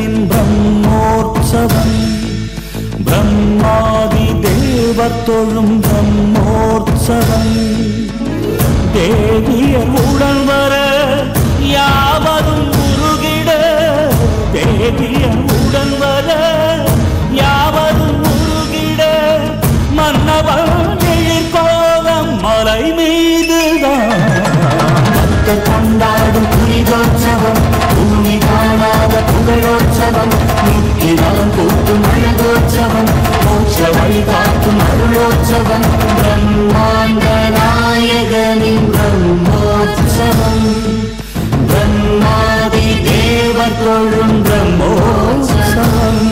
நாயகனின் பிரம்மோற்சவம் பிரம்மாதி தேவர் தொழும் பிரம்மோற்சவம் தேவியர் உடன் வர யாவரும் உருகிட தேவியர் உடன் வர யாவரும் உருகிட மன்னவன் எழிற்கோலம் மலை மீதுதான் பக்தர் கொண்டாடும் புனிதோற்சவம் பூமி காணாத புகழோற்சவம் முக்கியம் கூட்டும் அழகோற்சவம் மோட்ச வழி காட்டும் அருளோற்சவம் பிரம்மாண்ட நாயகனின் பிரம்மோற்சவம் பிரம்மாதி தேவர் தொழும் பிரம்மோற்சவம்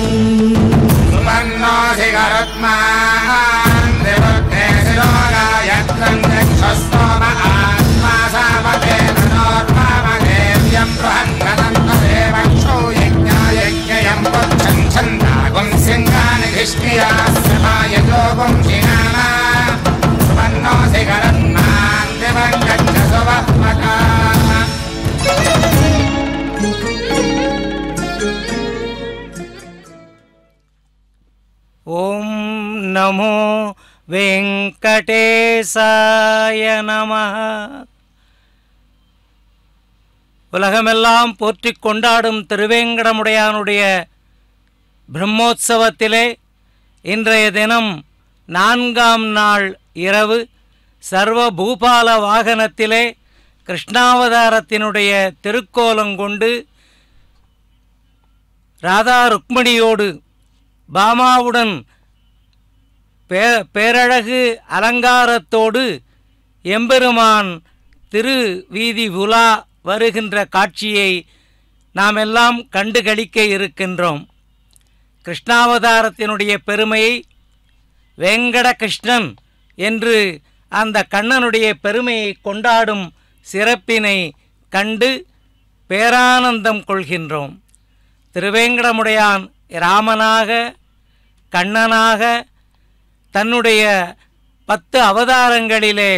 ஓம் நமோ வெங்கடேசாய நமः. உலகமெல்லாம் போற்றிக் கொண்டாடும் திருவேங்கடமுடையானுடைய பிரம்மோற்சவத்திலே இன்றைய தினம் 4ஆம் நாள் இரவு சர்வ பூபால வாகனத்திலே கிருஷ்ணாவதாரத்தினுடைய திருக்கோலங்கொண்டு ராதா ருக்மணியோடு பாமாவுடன் பேரழகு அலங்காரத்தோடு எம்பெருமான் திருவீதி உலா வருகின்ற காட்சியை நாம் எல்லாம் கண்டுகளிக்க இருக்கின்றோம். கிருஷ்ணாவதாரத்தினுடைய பெருமையை வேங்கட கிருஷ்ணன் என்று அந்த கண்ணனுடைய பெருமையை கொண்டாடும் சிறப்பினை கண்டு பேரானந்தம் கொள்கின்றோம். திருவேங்கடமுடையான் ராமனாக கண்ணனாக தன்னுடைய 10 அவதாரங்களிலே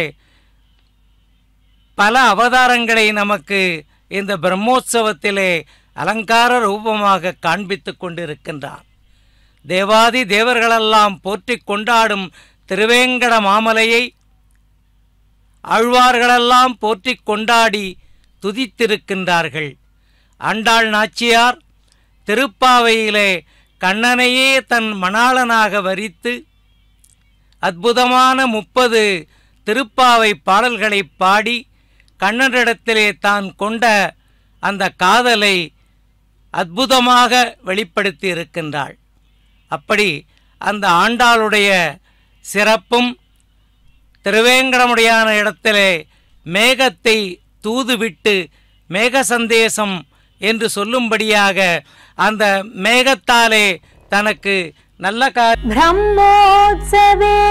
பல அவதாரங்களை நமக்கு இந்த பிரம்மோற்சவத்திலே அலங்கார ரூபமாக காண்பித்து கொண்டிருக்கின்றார். தேவாதி தேவர்களெல்லாம் போற்றி கொண்டாடும் திருவேங்கட மாமலையை ஆழ்வார்களெல்லாம் போற்றி கொண்டாடி துதித்திருக்கின்றார்கள். ஆண்டாள் நாச்சியார் திருப்பாவையிலே கண்ணனையே தன் மணாளனாக வரித்து அற்புதமான 30 திருப்பாவை பாடல்களை பாடி கண்ணனிடத்திலே தான் கொண்ட அந்த காதலை அற்புதமாக வெளிப்படுத்தி இருக்கின்றாள். அப்படி அந்த ஆண்டாளுடைய சிறப்பும் திருவேங்கடமுடையான இடத்திலே மேகத்தை தூதுவிட்டு மேக சந்தேசம் என்று சொல்லும்படியாக அந்த மேகத்தாலே தனக்கு நல்ல பிரம்மோத்சவே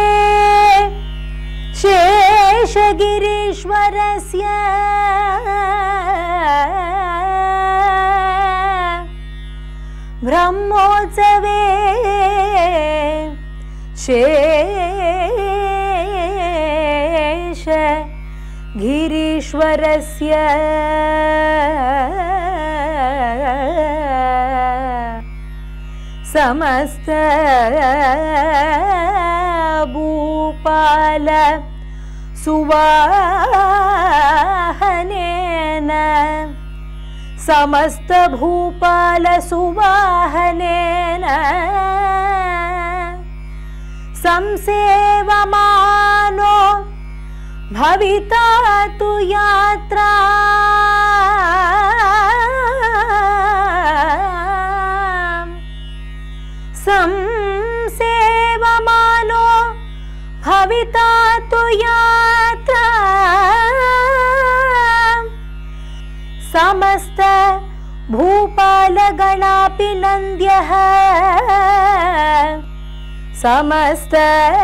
சேஷகிரீஸ்வரஸ்ய பிரம்மோத்சவே சேஷகிரீஸ்வரஸ்ய समस्त भूपाल सुवाहनेन समस्त भूपाल सुवाहनेन संसेवमानो भविता तु यात्रा संसेवमानो भविता तु यात्रा समस्त भूपालगणापि नन्द्यः समस्त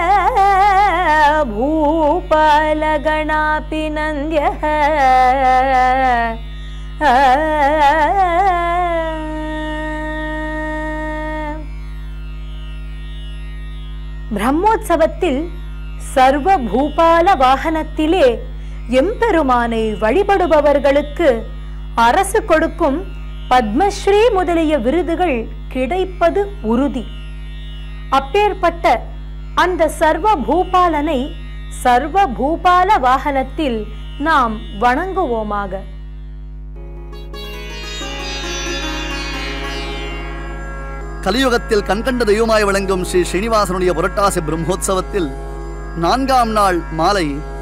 भूपालगणापि नन्द्यः பிரம்மோற்சவத்தில் சர்வ பூபால வாகனத்திலே எம்பெருமானை வழிபடுபவர்களுக்கு அரசு கொடுக்கும் பத்மஸ்ரீ முதலிய விருதுகள் கிடைப்பது உறுதி. அப்பேற்பட்ட அந்த சர்வ பூபாலனை சர்வ பூபால வாகனத்தில் நாம் வணங்குவோமாக. கலியுகத்தில் கண்கண்ட தெய்வமாய் விளங்கும் ஸ்ரீ ஸ்ரீனிவாசனுடைய புரட்டாசி பிரம்மோற்சவத்தில் 4ஆம் நாள் மாலை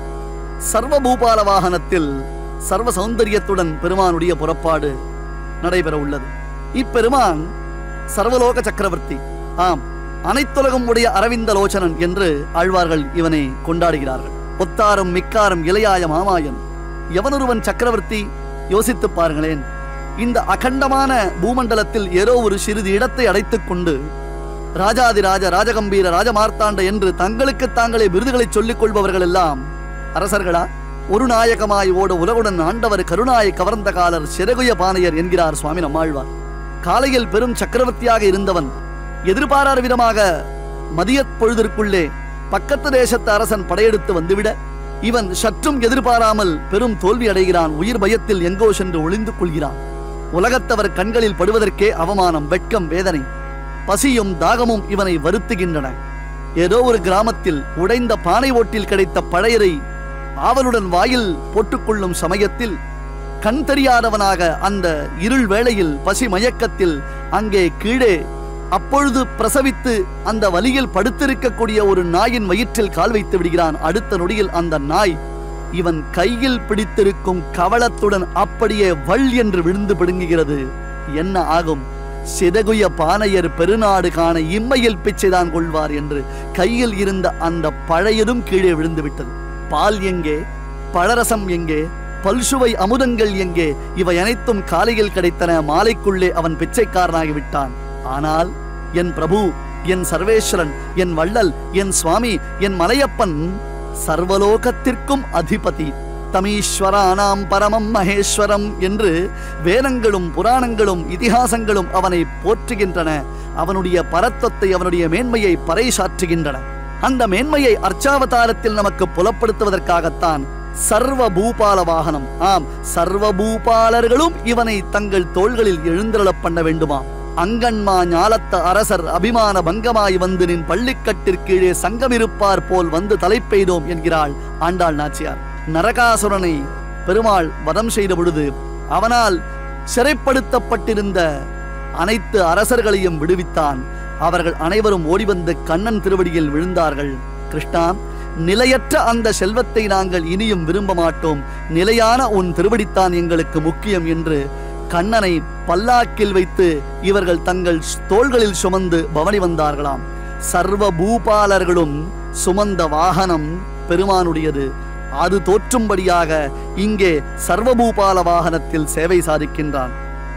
சர்வபூபால வாகனத்தில் சர்வ சௌந்தரியத்துடன் பெருமானுடைய புறப்பாடு நடைபெற உள்ளது. இப்பெருமான் சர்வலோக சக்கரவர்த்தி, ஆம், அனைத்துலகம் உடைய அரவிந்த லோச்சனன் என்று ஆழ்வார்கள் இவனை கொண்டாடுகிறார்கள். ஒத்தாரும் மிக்காரும் இளையாய மாமாயன், எவனொருவன் சக்கரவர்த்தி? யோசித்து பாருங்களேன். இந்த அகண்டமான பூமண்டலத்தில் ஏதோ ஒரு சிறிது இடத்தை அடைத்துக் கொண்டு ராஜாதிராஜ ராஜகம்பீர ராஜமார்த்தாண்ட என்று தங்களுக்கு தாங்களே விருதுகளை சொல்லிக் கொள்பவர்கள் எல்லாம் அரசர்களா? ஒரு நாயகமாய் ஓட உலகுடன் ஆண்டவர் கருணாயை கவர்ந்த காலர் சிறகுய பானையர் என்கிறார் சுவாமி நம்மாழ்வார். காலையில் பெரும் சக்கரவர்த்தியாக இருந்தவன் எதிர்பாராத விதமாக மதியப் பொழுதிற்குள்ளே பக்கத்து தேசத்து அரசன் படையெடுத்து வந்துவிட இவன் சற்றும் எதிர்பாராமல் பெரும் தோல்வி அடைகிறான். உயிர் பயத்தில் எங்கோ சென்று ஒளிந்து கொள்கிறான். உலகத்தவர் கண்களில் படுவதற்கே அவமானம், வெட்கம், வேதனை, பசியும் தாகமும் இவனை வருத்துகின்றன. ஏதோ ஒரு கிராமத்தில் உடைந்த பானை ஓட்டில் கிடைத்த பழையரை ஆவலுடன் வாயில் போட்டுக்கொள்ளும் சமயத்தில் கண் தெரியாதவனாக அந்த இருள் வேளையில் பசி மயக்கத்தில் அங்கே கீழே அப்பொழுது பிரசவித்து அந்த வலியில் படுத்திருக்கக்கூடிய ஒரு நாயின் வயிற்றில் கால் வைத்து விடுகிறான். அடுத்த நொடியில் அந்த நாய் இவன் கையில் பிடித்திருக்கும் கவளத்துடன் அப்படியே வள் என்று விழுந்து பிடுங்குகிறது. என்ன ஆகும்? சிதகுய பானையர் பெருநாடு காண இம்மையில் பிச்சைதான் கொள்வார் என்று கையில் இருந்த அந்த பழையதும் கீழே விழுந்து விட்டது. பால் எங்கே? பழரசம் எங்கே? பல்சுவை அமுதங்கள் எங்கே? இவை அனைத்தும் காலையில் கிடைத்தன. மாலைக்குள்ளே அவன் பிச்சைக்காரனாகிவிட்டான். ஆனால் என் பிரபு, என் சர்வேஸ்வரன், என் வள்ளல், என் சுவாமி, என் மலையப்பன் சர்வலோகத்திற்கும் அதிபதி, தமீஸ்வரானாம் பரமம் மகேஸ்வரம் என்று வேதங்களும் புராணங்களும் இதிகாசங்களும் அவனை போற்றுகின்றன. அவனுடைய பரத்வத்தை, அவனுடைய மேன்மையை பறைசாற்றுகின்றன. அந்த மேன்மையை அர்ச்சாவதாரத்தில் நமக்கு புலப்படுத்துவதற்காகத்தான் சர்வ பூபால வாகனம். ஆம், சர்வ பூபாலர்களும் இவனை தங்கள் தோள்களில் எழுந்தருளப் பண்ண வேண்டுமாம். அங்கன்மா ஞாலத்த அரசர் அபிமான பங்கமாய் வந்து நின் பள்ளிக்கட்டிற்கீழே சங்கமிருப்பார் போல் வந்து தலைப்பெய்தோம் என்கிறாள் ஆண்டாள் நாச்சியார். நரகாசுரனை பெருமாள் வதம் செய்த பொழுது அவனால் சிறைப்படுத்தப்பட்டிருந்த அனைத்து அரசர்களையும் விடுவித்தான். அவர்கள் அனைவரும் ஓடிவந்து கண்ணன் திருவடியில் விழுந்தார்கள். கிருஷ்ணா, நிலையற்ற அந்த செல்வத்தை நாங்கள் இனியும் விரும்ப மாட்டோம், நிலையான உன் திருவடித்தான் எங்களுக்கு முக்கியம் என்று கண்ணனை பல்லாக்கில் வைத்து இவர்கள் தங்கள் தோள்களில் சுமந்து பவனி வந்தார்களாம். சர்வ பூபாலர்களும் சுமந்த வாகனம் பெருமானுடையது. அது தோற்றும்படியாக இங்கே சர்வபூபால வாகனத்தில் சேவை சாதிக்கின்றான்.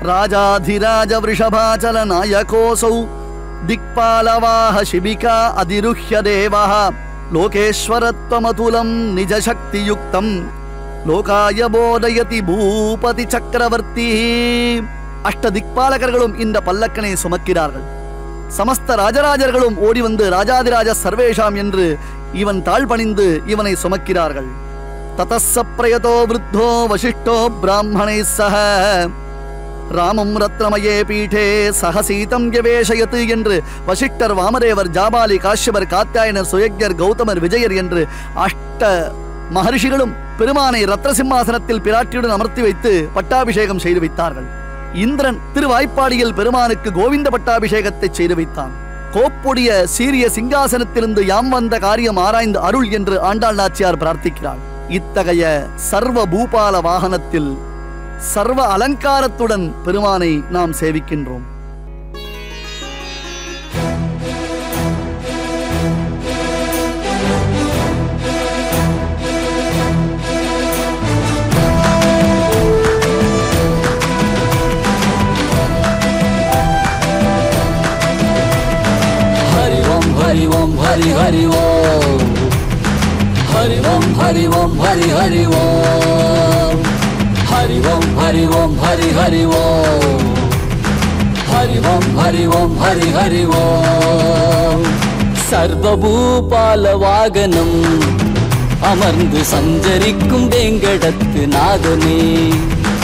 ராஜாதிராஜ விருஷபாச்சல நாயகோசௌ திக்பாலவாஹ சிபிகா அதிருஹ்ய தேவஹ லோகேஸ்வரத்வமதுலம் நிஜசக்தியுக்தம் லோகாய போதயதி பூபதி சக்கரவர்த்தி. அஷ்ட திக்பாலகர்களும் இந்த பல்லக்கனை சுமக்கிறார்கள். சமஸ்த ராஜராஜர்களும் ஓடி வந்து ராஜாதிராஜ சர்வேஷாம் என்று இவன் தாழ்பணிந்து இவனை சுமக்கிறார்கள். ததஸ்ஸ பிரயதோ விருத்தோ வசிஷ்டோ பிராமணை சஹ ராமம் ரத்னமயே பீఠே சஹசீதம் யவேஷயத் என்று வசிஷ்டர், வாமதேவர், ஜாபாலி, காஷ்யபர், காத்யாயனர், சுயக்ஞர், கௌதமர், விஜயர் என்று அஷ்ட மகர்ஷிகளும் பெருமானை ரத்ன சிம்மாசனத்தில் பிராட்டியுடன் அமர்த்தி வைத்து பட்டாபிஷேகம் செய்து வைத்தார்கள். இந்திரன் திருவாய்ப்பாடியில் பெருமானுக்கு கோவிந்த பட்டாபிஷேகத்தை செய்து வைத்தான். கோப்புடைய சீரிய சிங்காசனத்திலிருந்து யாம் வந்த காரியம் ஆராய்ந்து அருள் என்று ஆண்டாள் நாச்சியார் பிரார்த்திக்கிறாள். இத்தகைய சர்வ பூபால வாகனத்தில் சர்வ அலங்காரத்துடன் பெருமானை நாம் சேவிக்கின்றோம். हरि ओम हरि हरि ओम हरि ओम हरि ओम हरि हरि ओम हरि ओम हरि ओम हरि हरि ओम हरि ओम हरि ओम हरि हरि ओम सर्वभूपाल वागनम அமர்ந்து சஞ்சரிக்கும் வேங்கடத்து நாதனே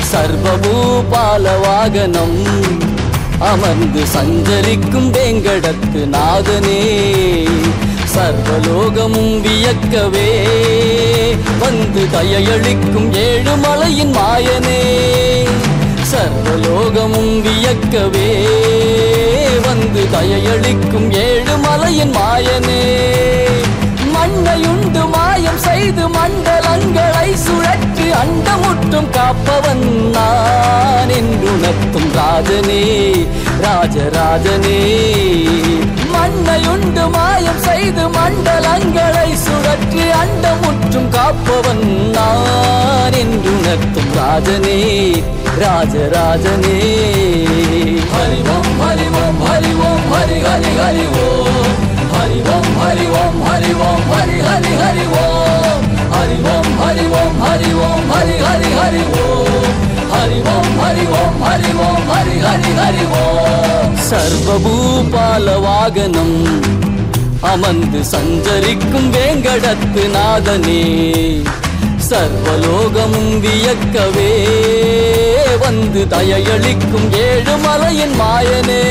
சர்வபூபால வாகனம் அமர்ந்து சஞ்சரிக்கும் வேங்கடத்து நாதனே சர்வலோகமும் வியக்கவே வந்து தயையளிக்கும் ஏழுமலையின் மாயனே சர்வலோகமும் வியக்கவே வந்து தயையளிக்கும் ஏழுமலையின் மாயனே மண்ணையுண்டு மாயம் செய்து மண்டலங்களை சுழற்றி அண்டமுற்றும் காப்பவன் நான் என்றுணர்த்தும் ராஜனே ராஜராஜனே மண்ணையுண்டு மாயம் செய்து மண்டலங்களை சுழற்றி அண்டமுற்றும் காப்பவன் நான் என்றுணர்த்தும் ராஜனே ராஜராஜனே ஹரி ஓம் ஹரி ஓம் ஹரி ஓம் ஹரி ஹரி ஹரி ஓம் ஹரி ஓம் ஹரி ஓம் ஹரி ஓம் ஹரி ஹரி ஹரி ஓம் ஹரி ஓம் ஹரி ஓம் ஹரி ஓம் ஹரி ஹரி ஹரி ஓம் ஹரி ஓம் ஹரி ஓம் ஹரி ஓம் ஹரி ஹரி ஹரி ஓம் சர்வபூபால வாகனம் அமர்ந்து சஞ்சரிக்கும் வேங்கடத்து நாதனே சர்வலோகமும் வியக்கவே வந்து தயையளிக்கும் ஏழுமலையின் மாயனே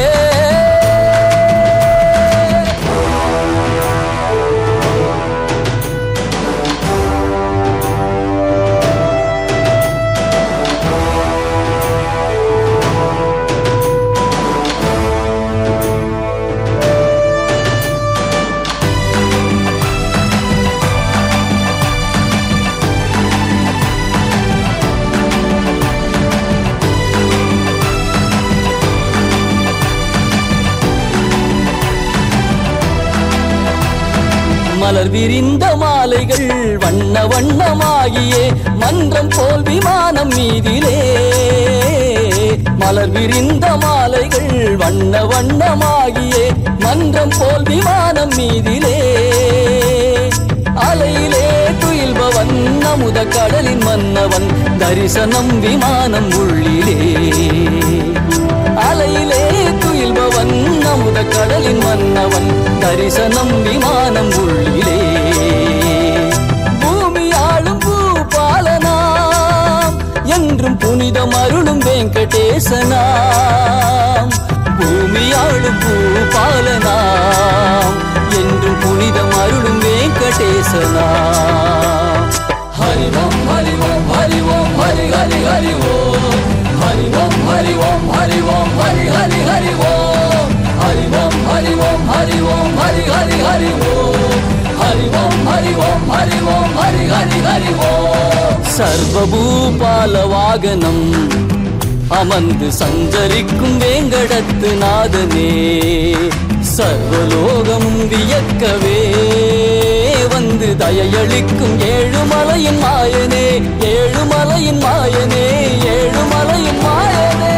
மலர் விரிந்த மாலைகள் வண்ண வண்ணமாகியே மன்றம் போல் விமானம் மீதிலே மலர் விரிந்த மாலைகள் வண்ண வண்ணமாகியே மன்றம் போல் விமானம் மீதிலே அலையிலே துயில்பவன் அமுத கடலின் மன்னவன் தரிசனம் விமானம் உள்ளிலே அலையிலே துயில்பவன் அமுத கடலின் மன்னவன் தரிசனம் விமானம் உள்ளிலே பூமி ஆளும் பூபாலனாம் என்றும் புனிதம் அருளும் வெங்கடேசனாம் பூமி ஆளும் பூபாலனாம் என்றும் புனிதம் அருளும் வெங்கடேசனாம் ஹரி ஓம் ஹரி ஓம் ஹரி ஓம் ஹரி ஹரி ஹரி ஓம் ஹரி ஓம் ஹரி ஓம் ஹரி ஓம் ஹரி ஹரி ஹரி ஓம் ஹரி ஓம் ஹரி ஓம் ஹரி ஓம் ஹரி ஹரி ஹரி ஓம் ஹரி ஓம் ஹரி ஓம் ஹரி ஓம் ஹரி ஹரி ஹரி ஓம் சர்வபூபால வாகனம் அமர்ந்து சஞ்சரிக்கும் வேங்கடத்து நாதனே சர்வலோகமும் வியக்கவே வந்து தயையளிக்கும் ஏழுமலையின் மாயனே ஏழுமலையின் மாயனே ஏழுமலையின் மாயனே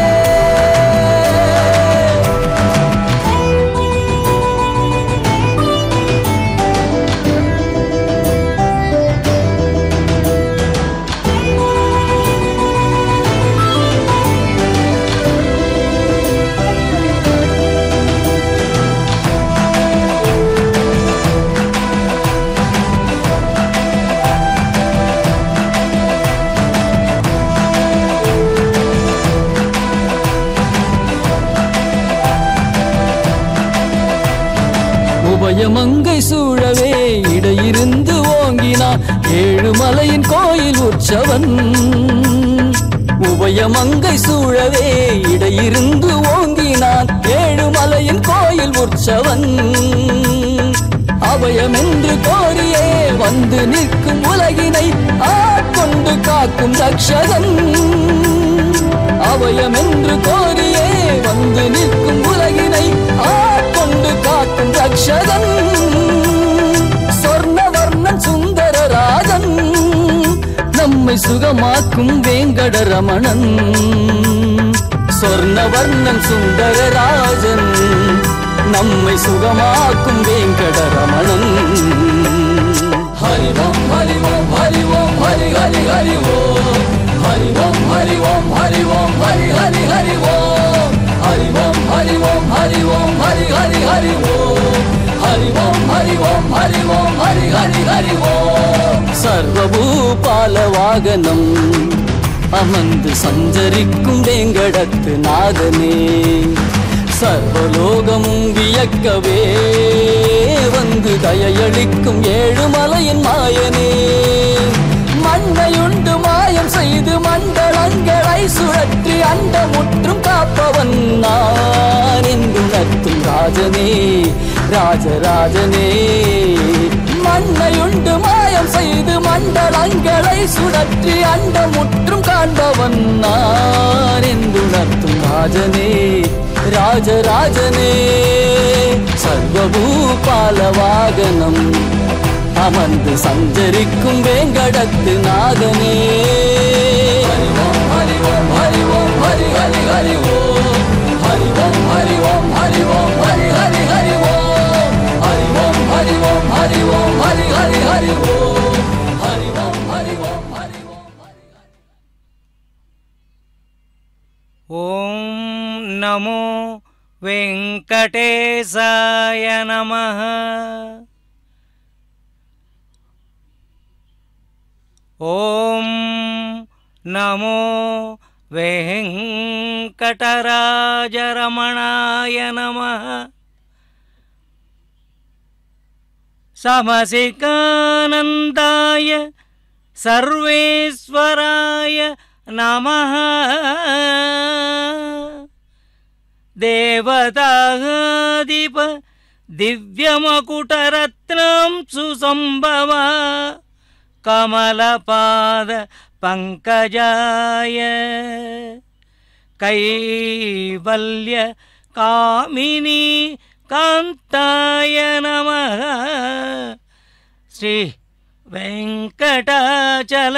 உபயமங்கை சூழவே இடையிருந்து ஓங்கினான் ஏழுமலையின் கோயில் உற்சவன் உபயமங்கை சூழவே இடையிருந்து ஓங்கினான் ஏழுமலையின் கோயில் உற்சவன் அபயமென்று கோரியே வந்து நிற்கும் உலகினை ஆட்கொண்டு காக்கும் ரக்ஷகன் அபயமென்று கோரியே வந்து நிற்கும் உலகினை ஆட்கொண்டு காக்கும் ரக்ஷகன் சொர்ணவர்ணன் சுந்தரராஜன் நம்மை சுகமாக்கும் வேங்கடரமணன் சொர்ணவர்ணன் சுந்தரராஜன் நம்மை சுகமாக்கும் வேங்கடரமணன் ஹரி ஓம் ஹரி ஓம் ஹரி ஓம் ஹரி ஹரி ஹரி ஓம் ஹரி ஓம் ஹரி ஓம் ஹரி ஓம் ஹரி ஹரி ஹரி ஓம் ஹரி ஓம் ஹரி ஓம் ஹரி ஓம் ஹரி ஹரி ஹரி ஓம் ஹரி ஓம் ஹரி ஓம் ஹரி ஓம் ஹரி ஹரி ஹரி ஓம் சர்வபூபால வாகனம் அமர்ந்து சஞ்சரிக்கும் வேங்கடத்து நாதனே, சர்வலோகமும் வியக்கவே வந்து தயையளிக்கும் ஏழுமலையின் மாயனே, மண்ணையுண்டு மாயம் செய்து மண்டலங்களை சுழற்றி அண்டமுற்றும் காப்பவன் நான் என்றுணர்த்தும் ராஜனே, ராஜராஜனே. மண்ணையுண்டு மாயம் செய்து மண்டலங்களை சுழற்றி அண்டமுற்றும் காண்பவன் நான் என்றுணர்த்தும் ராஜனே, ராஜராஜனே. சர்வபூபால வாகனம் அமர்ந்து சஞ்சரிக்கும் வேங்கடத்து நாதனே. ஹரி ஓம் ஹரி ஓம் ஹரி ஓம் ஹரி ஹரி ஹரி ஓம், ஹரி ஓம் ஹரி ஓம் ஹரி ஓம் ஹரி ஹரி ஹரி ஓம், ஹரி ஓம் ஹரி ஓம் ஹரி ஓம் ஹரி ஹரி ஹரி ஓம், ஹரி ஓம் ஹரி ஓம் ஹரி ஓம் ஹரி ஹரி. ஓம் நமோ வெங்கடேசாய நமஹ. ஓம் நமோ வெங்கடராஜரமணாய நமஹ. சமசிகானந்தாய சர்வேஸ்வராய நமஹ. தேவதாதிப திவ்யமகுடரத்னம் சுசம்பவ கமலபாத பங்கஜாய கைவல்ய காமினி காந்தாய நமஹ. ஸ்ரீ வெங்கடாச்சல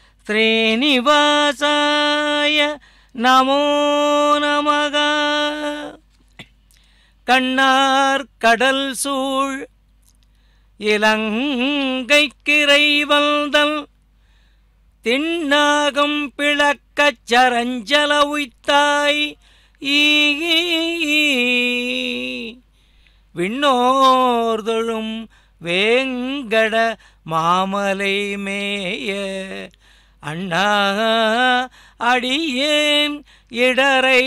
ஸ்ரீனிவாசாய நமோ நமக. கண்ணார் கடல் சூழ் இலங்கைக்கிறைவல்தல் திண்ணாகம் பிளக்கச் சரஞ்சல உய்த்தாய் விண்ணோர்தொழும் வேங்கட மாமலை மேய அண்ணா அடியேன் இடரை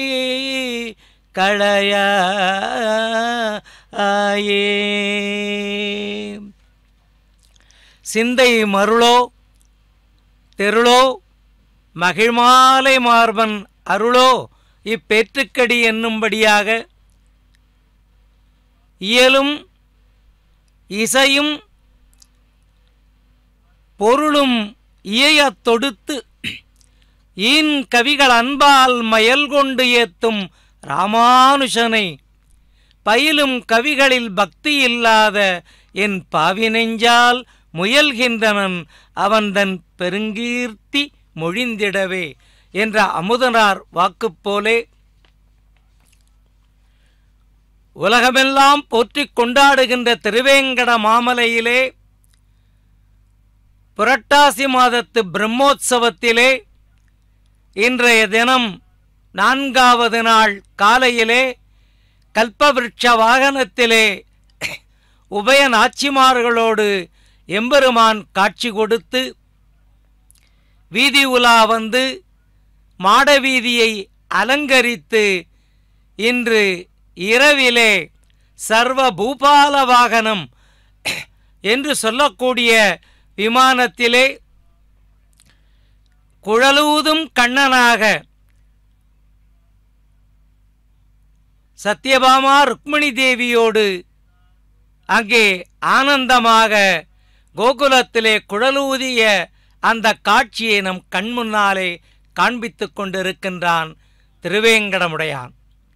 களையாயே. சிந்தை மருளோ தெருளோ மகிழ்மாலை மார்பன் அருளோ இப்பேற்றுக்கடி என்னும்படியாக இயலும் இசையும் பொருளும் இயையத் தொடுத்து ஈன் கவிகள் அன்பால் மயல் கொண்டு ஏத்தும் ராமானுஷனை பயிலும் கவிகளில் பக்தி இல்லாத என் பாவி நெஞ்சால் முயல்கின்றனன் அவன் தன் பெருங்கீர்த்தி மொழிந்திடவே என்ற அமுதனார் வாக்குப்போலே உலகமெல்லாம் போற்றிக் கொண்டாடுகின்ற திருவேங்கட மாமலையிலே புரட்டாசி மாதத்து பிரம்மோற்சவத்திலே இன்றைய தினம் 4வது நாள் காலையிலே கல்பவிருட்ச வாகனத்திலே உபய நாச்சிமார்களோடு எம்பெருமான் காட்சி கொடுத்து வீதி உலா வந்து மாடவீதியை அலங்கரித்து இன்று இரவிலே சர்வ பூபால வாகனம் என்று சொல்லக்கூடிய விமானத்திலே குழலூதும் கண்ணனாக சத்யபாமா ருக்மிணி தேவியோடு அங்கே ஆனந்தமாக கோகுலத்திலே குழலூதிய அந்த காட்சியை நம் கண்முன்னாலே காண்பித்துக் கொண்டிருக்கின்றான் திருவேங்கடமுடையான்.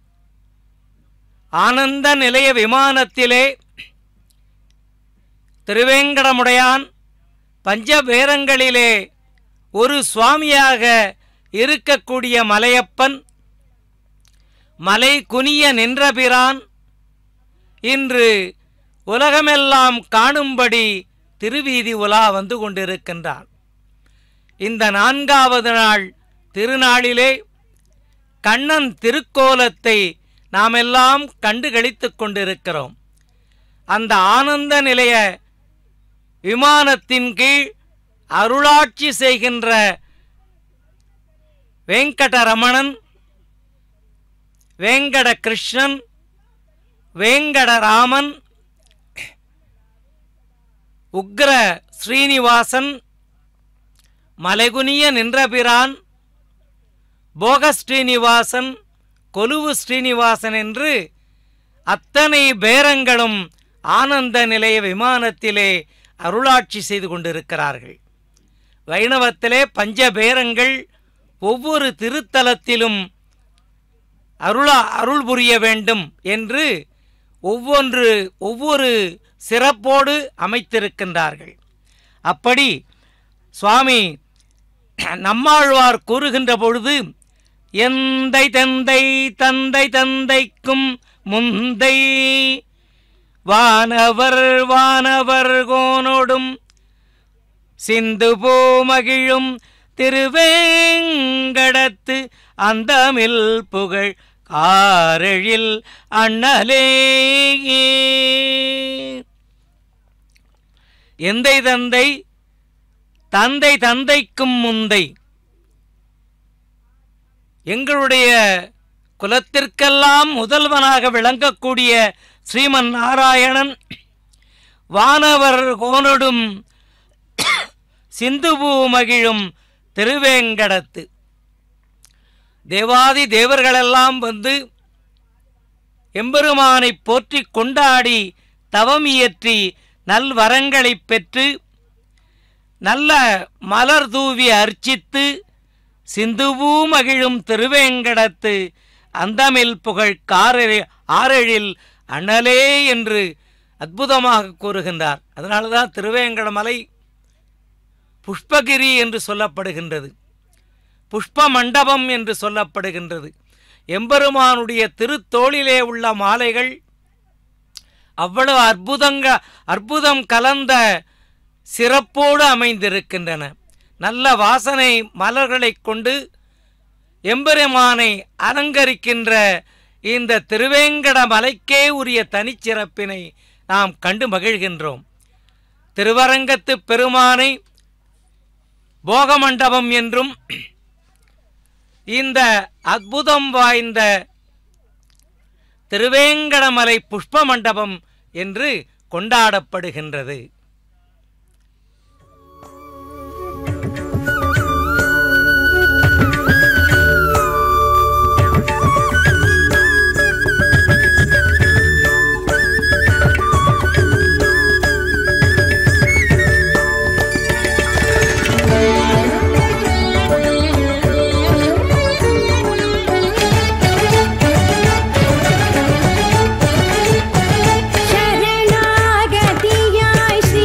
ஆனந்த நிலைய விமானத்திலே திருவேங்கடமுடையான் பஞ்சபேரங்களிலே ஒரு சுவாமியாக இருக்கக்கூடிய மலையப்பன் மலை குனிய நின்றபிரான் இன்று உலகமெல்லாம் காணும்படி திருவீதி உலா வந்து கொண்டிருக்கின்றான். இந்த 4வது நாள் திருநாளிலே கண்ணன் திருக்கோலத்தை நாமெல்லாம் கண்டு களித்துக் கொண்டிருக்கிறோம். அந்த ஆனந்த நிலைய விமானத்தின் கீழ் அருளாட்சி செய்கின்ற வெங்கடரமணன், வேங்கட கிருஷ்ணன், வேங்கடராமன், உக்ர ஸ்ரீனிவாசன், மலைகுனிய நின்றபிரான், போக ஸ்ரீனிவாசன், கொலுவு ஸ்ரீனிவாசன் என்று அத்தனை பேரங்களும் ஆனந்த நிலைய விமானத்திலே அருளாட்சி செய்து கொண்டிருக்கிறார்கள். வைணவத்திலே பஞ்சபேரங்கள் ஒவ்வொரு திருத்தலத்திலும் அருள் புரிய வேண்டும் என்று ஒவ்வொரு சிறப்போடு அமைத்திருக்கின்றார்கள். அப்படி சுவாமி நம்மாழ்வார் கூறுகின்ற பொழுது, எந்தை தந்தை தந்தை தந்தைக்கும் முந்தை வானவர் வானவர் கோனோடும் சிந்து பூமகிழும் திருவேங்கடத்து அந்தமில் புகழ் காரெழில் அண்ணலே. எந்தை தந்தை தந்தை தந்தைக்கும் முந்தை, எங்களுடைய குலத்திற்கெல்லாம் முதல்வனாக விளங்கக்கூடிய ஸ்ரீமன் நாராயணன் வானவர் கோனொடும் சிந்துபூ மகிழும் திருவேங்கடத்து, தேவாதி தேவர்களெல்லாம் வந்து எம்பெருமானை போற்றி கொண்டாடி தவம் இயற்றி நல்வரங்களை பெற்று நல்ல மலர் தூவி அர்ச்சித்து சிந்துபூ மகிழும் திருவேங்கடத்து அந்தமில் புகழ் ஆரெழில் அண்ணலே என்று அற்புதமாக கூறுகின்றார். அதனால்தான் திருவேங்கடமலை புஷ்பகிரி என்று சொல்லப்படுகின்றது, புஷ்ப மண்டபம் என்று சொல்லப்படுகின்றது. எம்பெருமானுடைய திருத்தோளிலே உள்ள மாலைகள் அவ்வளவு அற்புதம் கலந்த சிறப்போடு அமைந்திருக்கின்றன. நல்ல வாசனை மலர்களை கொண்டு எம்பெருமானை அலங்கரிக்கின்ற இந்த திருவேங்கட மலைக்கே உரிய தனிச்சிறப்பினை நாம் கண்டு மகிழ்கின்றோம். திருவரங்கத்து பெருமானை போகமண்டபம் என்றும் இந்த அற்புதம் வாய்ந்த திருவேங்கடமலை புஷ்ப மண்டபம் என்று கொண்டாடப்படுகின்றது. शरणागतियाय श्री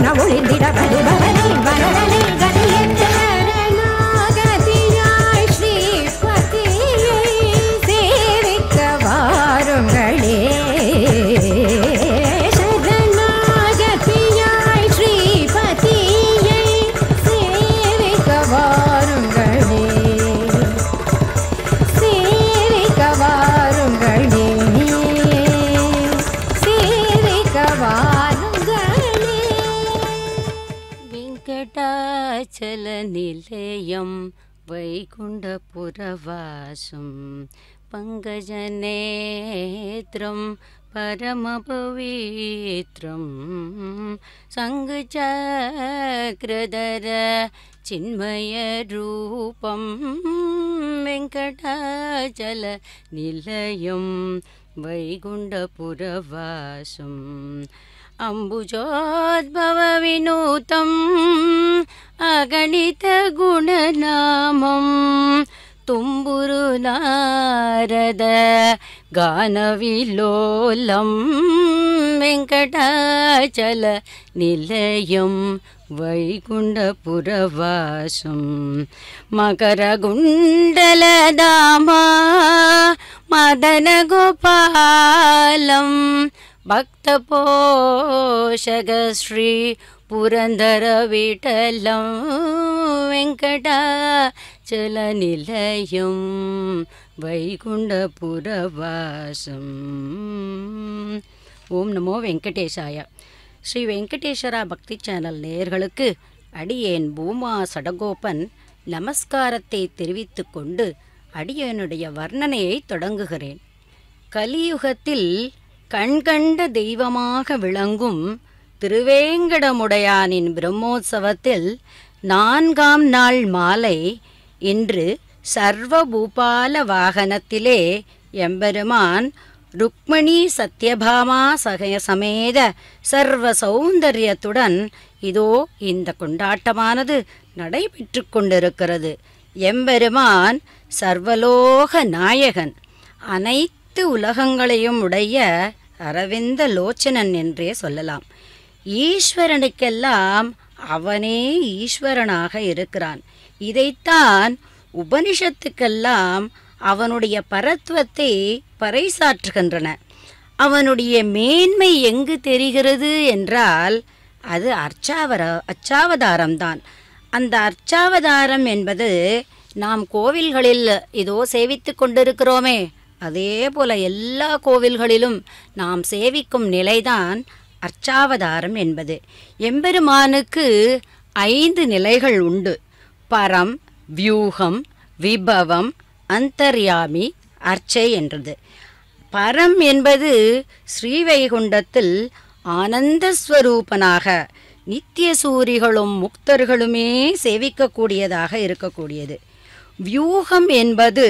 ஒளிந்திட வருபவனே வரதனே கதியேற்ற சரணாகதியாய் ஸ்ரீபதியை சேவிக்க வாருங்களே சரணாகதியாய் ஸ்ரீபதியை சேவிக்க வாருங்களே சேவிக்க வாருங்களே சேவிக்க வாருங்களே வெங்கடாச்சல நிலையம் வைகுண்டபுரவாசம் பங்கஜநேத்ரம் பரமபவித்ரம் சங்கச்சக்ரதர சின்மயரூபம் வெங்கடாச்சல நிலையம் வைகுண்டபுரவாசம் அம்புஜோத்பவ வினூதம் அகணித குணநாமம் தும்புரு நாரத கானவிலோலம் வெங்கடாச்சல நிலையம் வைகுண்டபுரவாசம் மகரகுண்டலதாமா மதனகோபாலம் பக்தபோஷக ஸ்ரீ புரந்தர விட்டலம் வெங்கடாச்சல நிலையம் வைகுண்டபுரவாசம். ஓம் நமோ வெங்கடேசாய. ஸ்ரீ வெங்கடேஸ்வரா பக்தி சேனல் நேயர்களுக்கு அடியேன் பூமா சடகோபன் நமஸ்காரத்தை தெரிவித்து கொண்டு அடியேனுடைய வர்ணனையை தொடங்குகிறேன். கலியுகத்தில் கண்கண்ட தெய்வமாக விளங்கும் திருவேங்கடமுடையானின் பிரம்மோற்சவத்தில் 4ஆம் நாள் மாலை இன்று சர்வபூபால வாகனத்திலே எம்பெருமான் ருக்மணி சத்யபாமா சமேத சர்வ சௌந்தரியத்துடன் இதோ இந்த கொண்டாட்டமானது நடைபெற்று கொண்டிருக்கிறது. எம்பெருமான் சர்வலோக நாயகன், அனைத்து உலகங்களையும் உடைய அரவிந்த லோச்சனன் என்றே சொல்லலாம். ஈஸ்வரனுக்கெல்லாம் அவனே ஈஸ்வரனாக இருக்கிறான். இதைத்தான் உபனிஷத்துக்கெல்லாம் அவனுடைய பரத்வத்தை பறைசாற்றுகின்றன. அவனுடைய மேன்மை எங்கு தெரிகிறது என்றால் அது அர்ச்சாவதாரம்தான். அந்த அர்ச்சாவதாரம் என்பது நாம் கோவில்களில் இதோ சேவித்து கொண்டிருக்கிறோமே, அதே போல எல்லா கோவில்களிலும் நாம் சேவிக்கும் நிலைதான் அர்ச்சாவதாரம் என்பது. எம்பெருமானுக்கு 5 நிலைகள் உண்டு. பரம், வியூகம், விபவம், அந்தர்யாமி, அர்ச்சை என்றது. பரம் என்பது ஸ்ரீவைகுண்டத்தில் ஆனந்தஸ்வரூபனாக நித்திய சூரிகளும் முக்தர்களுமே சேவிக்கக்கூடியதாக இருக்கக்கூடியது. வியூகம் என்பது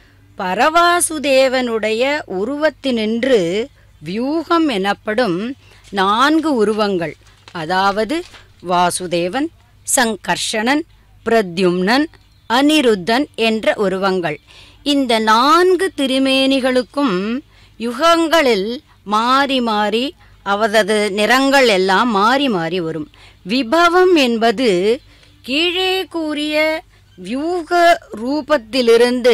பரவாசுதேவனுடைய உருவத்தினின்று வியூகம் எனப்படும் 4 உருவங்கள், அதாவது வாசுதேவன், சங்கர்ஷணன், பிரத்யும்னன், அனிருத்தன் என்ற உருவங்கள். இந்த 4 திருமேனிகளுக்கும் யுகங்களில் மாறி மாறி அவரது நிறங்கள் எல்லாம் மாறி மாறி வரும். விபவம் என்பது கீழே கூறிய வியூக ரூபத்திலிருந்து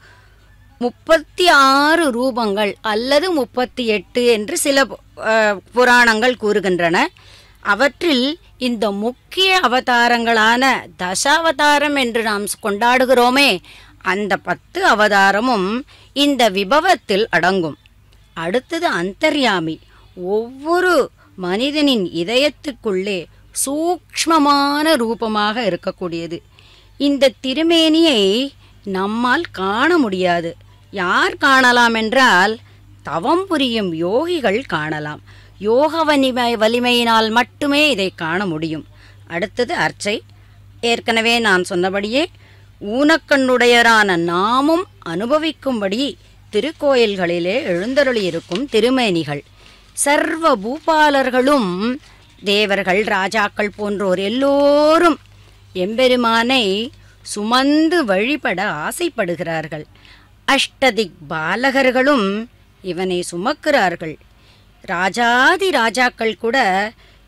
36 ரூபங்கள் அல்லது 38 என்று சில புராணங்கள் கூறுகின்றன. அவற்றில் இந்த முக்கிய அவதாரங்களான தசாவதாரம் என்று நாம் கொண்டாடுகிறோமே, அந்த 10 அவதாரமும் இந்த விபவத்தில் அடங்கும். அடுத்தது அந்தர்யாமி. ஒவ்வொரு மனிதனின் இதயத்துக்குள்ளே சூக்ஷ்மமான ரூபமாக இருக்கக்கூடியது. இந்த திருமேனியை நம்மால் காண முடியாது. யார் காணலாம் என்றால் தவம் புரியும் யோகிகள் காணலாம். யோக வலிமையினால் மட்டுமே இதை காண முடியும். அடுத்தது அர்ச்சை. ஏற்கனவே நான் சொன்னபடியே ஊனக்கண்ணுடையரான நாமும் அனுபவிக்கும்படி திருக்கோயில்களிலே எழுந்தருளியிருக்கும் திருமேனிகள். சர்வ பூபாலர்களும் தேவர்கள், ராஜாக்கள் போன்றோர் எல்லோரும் எம்பெருமானை சுமந்து வழிபட ஆசைப்படுகிறார்கள். அஷ்டதிக் பாலகர்களும் இவனை சுமக்கிறார்கள். ராஜாதி ராஜாக்கள் கூட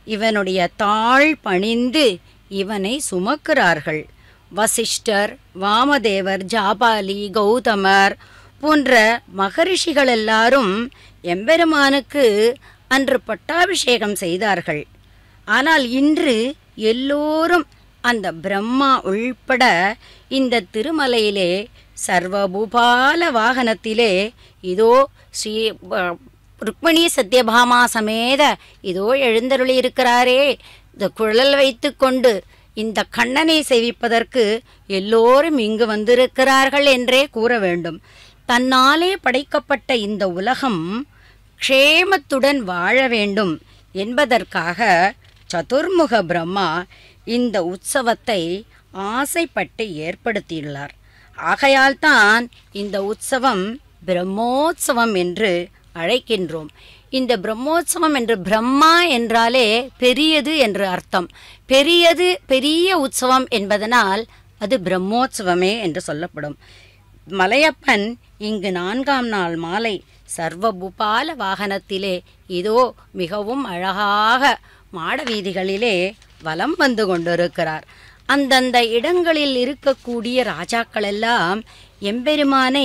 இவனுடைய தாழ் பணிந்து இவனை சுமக்கிறார்கள். வசிஷ்டர், வாமதேவர், ஜாபாலி, கௌதமர் போன்ற மகரிஷிகள் எல்லாரும் எம்பெருமானுக்கு அன்று பட்டாபிஷேகம் செய்தார்கள். ஆனால் இன்று எல்லோரும் அந்த பிரம்மா உள்பட இந்த திருமலையிலே சர்வபூபால வாகனத்திலே இதோ ஸ்ரீ ருக்மிணி சத்யபாமா சமேத இதோ எழுந்தருளி இருக்கிறாரே, இந்த குழல் வைத்து கொண்டு இந்த கண்ணனை சேவிப்பதற்கு எல்லோரும் இங்கு வந்திருக்கிறார்கள் என்றே கூற வேண்டும். தன்னாலே படைக்கப்பட்ட இந்த உலகம் க்ஷேமத்துடன் வாழ வேண்டும் என்பதற்காக சதுர்முக பிரம்மா இந்த உற்சவத்தை ஆசைப்பட்டு ஏற்படுத்தியுள்ளார். ஆகையால் தான் இந்த உற்சவம் பிரம்மோற்சவம் என்று அழைக்கின்றோம். இந்த பிரம்மோற்சவம் என்று பிரம்மா என்றாலே பெரியது என்று அர்த்தம். பெரியது, பெரிய உற்சவம் என்பதனால் அது பிரம்மோற்சவமே என்று சொல்லப்படும். மலையப்பன் இங்கு 4ஆம் நாள் மாலை சர்வபூபால வாகனத்திலே இதோ மிகவும் அழகாக மாட வீதிகளிலே வலம் வந்து கொண்டிருக்கிறார். அந்தந்த இடங்களில் இருக்கக்கூடிய ராஜாக்கள் எல்லாம் எம்பெருமானை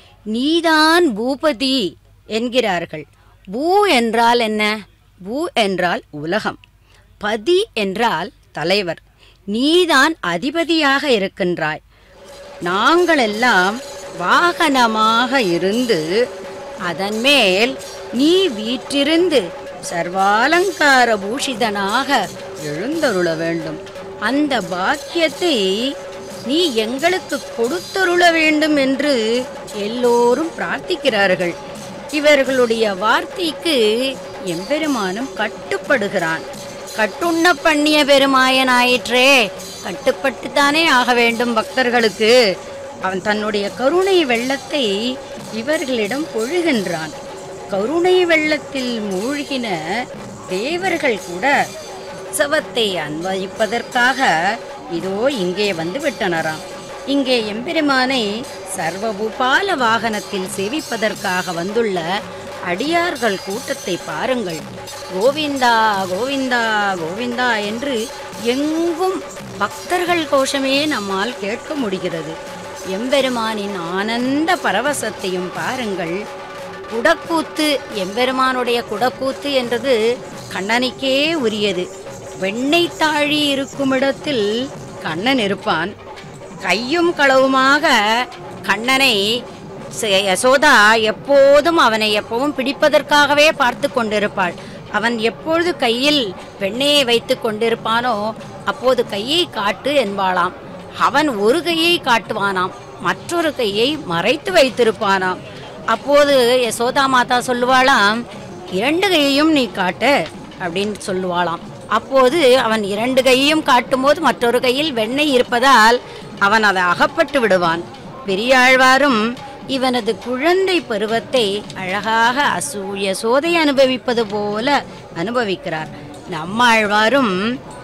நீதான் பூபதி என்கிறார்கள். பூ என்றால் என்ன? பூ என்றால் உலகம், பதி என்றால் தலைவர். நீதான் அதிபதியாக இருக்கின்றாய். நாங்களெல்லாம் வாகனமாக இருந்து அதன் மேல் நீ வீற்றிருந்து சர்வாலங்கார பூஷிதனாக எழுந்தருள வேண்டும். அந்த பாக்கியத்தை நீ எங்களுக்கு கொடுத்தருள வேண்டும் என்று எல்லோரும் பிரார்த்திக்கிறார்கள். இவர்களுடைய வார்த்தைக்கு எம்பெருமானும் கட்டுப்படுகிறான். கட்டுண்ண பண்ணிய பெருமாயனாயிற்றே, கட்டுப்பட்டுத்தானே ஆக வேண்டும் பக்தர்களுக்கு. அவன் தன்னுடைய கருணை வெள்ளத்தை இவர்களிடம் பொழுகின்றான். கருணை வெள்ளத்தில் மூழ்கின தேவர்கள் கூட உற்சவத்தை அன்வயிப்பதற்காக இதோ இங்கே வந்து விட்டனராம். இங்கே எம்பெருமானை சர்வபூபால வாகனத்தில் சேவிப்பதற்காக வந்துள்ள அடியார்கள் கூட்டத்தை பாருங்கள். கோவிந்தா கோவிந்தா கோவிந்தா என்று எங்கும் பக்தர்கள் கோஷமே நம்மால் கேட்க முடிகிறது. எம்பெருமானின் ஆனந்த பரவசத்தையும் பாருங்கள். குடக்கூத்து, எம்பெருமானுடைய குடக்கூத்து என்றது கண்ணனுக்கே உரியது. வெண்ணெய் தாழி இருக்கும் இடத்தில் கண்ணன் இருப்பான். கையும் களவுமாக கண்ணனை யசோதா எப்போதும் அவனை எப்பவும் பிடிப்பதற்காகவே பார்த்து கொண்டிருப்பாள். அவன் எப்பொழுது கையில் வெண்ணெயை வைத்து கொண்டிருப்பானோ அப்போது கையை காட்டு என்பாளாம். அவன் ஒரு கையை காட்டுவானாம், மற்றொரு கையை மறைத்து வைத்திருப்பானாம். அப்போது யசோதா மாதா சொல்லுவாளாம், 2 கையையும் நீ காட்டு அப்படின்னு சொல்லுவாளாம். அப்போது அவன் 2 கையையும் காட்டும்போது மற்றொரு கையில் வெண்ணெய் இருப்பதால் அவன் அதை அகப்பட்டு விடுவான். பெரியாழ்வாரும் இவனது குழந்தை பருவத்தை அழகாக அசூய சோதை அனுபவிப்பது போல அனுபவிக்கிறார். நம்மாழ்வாரும்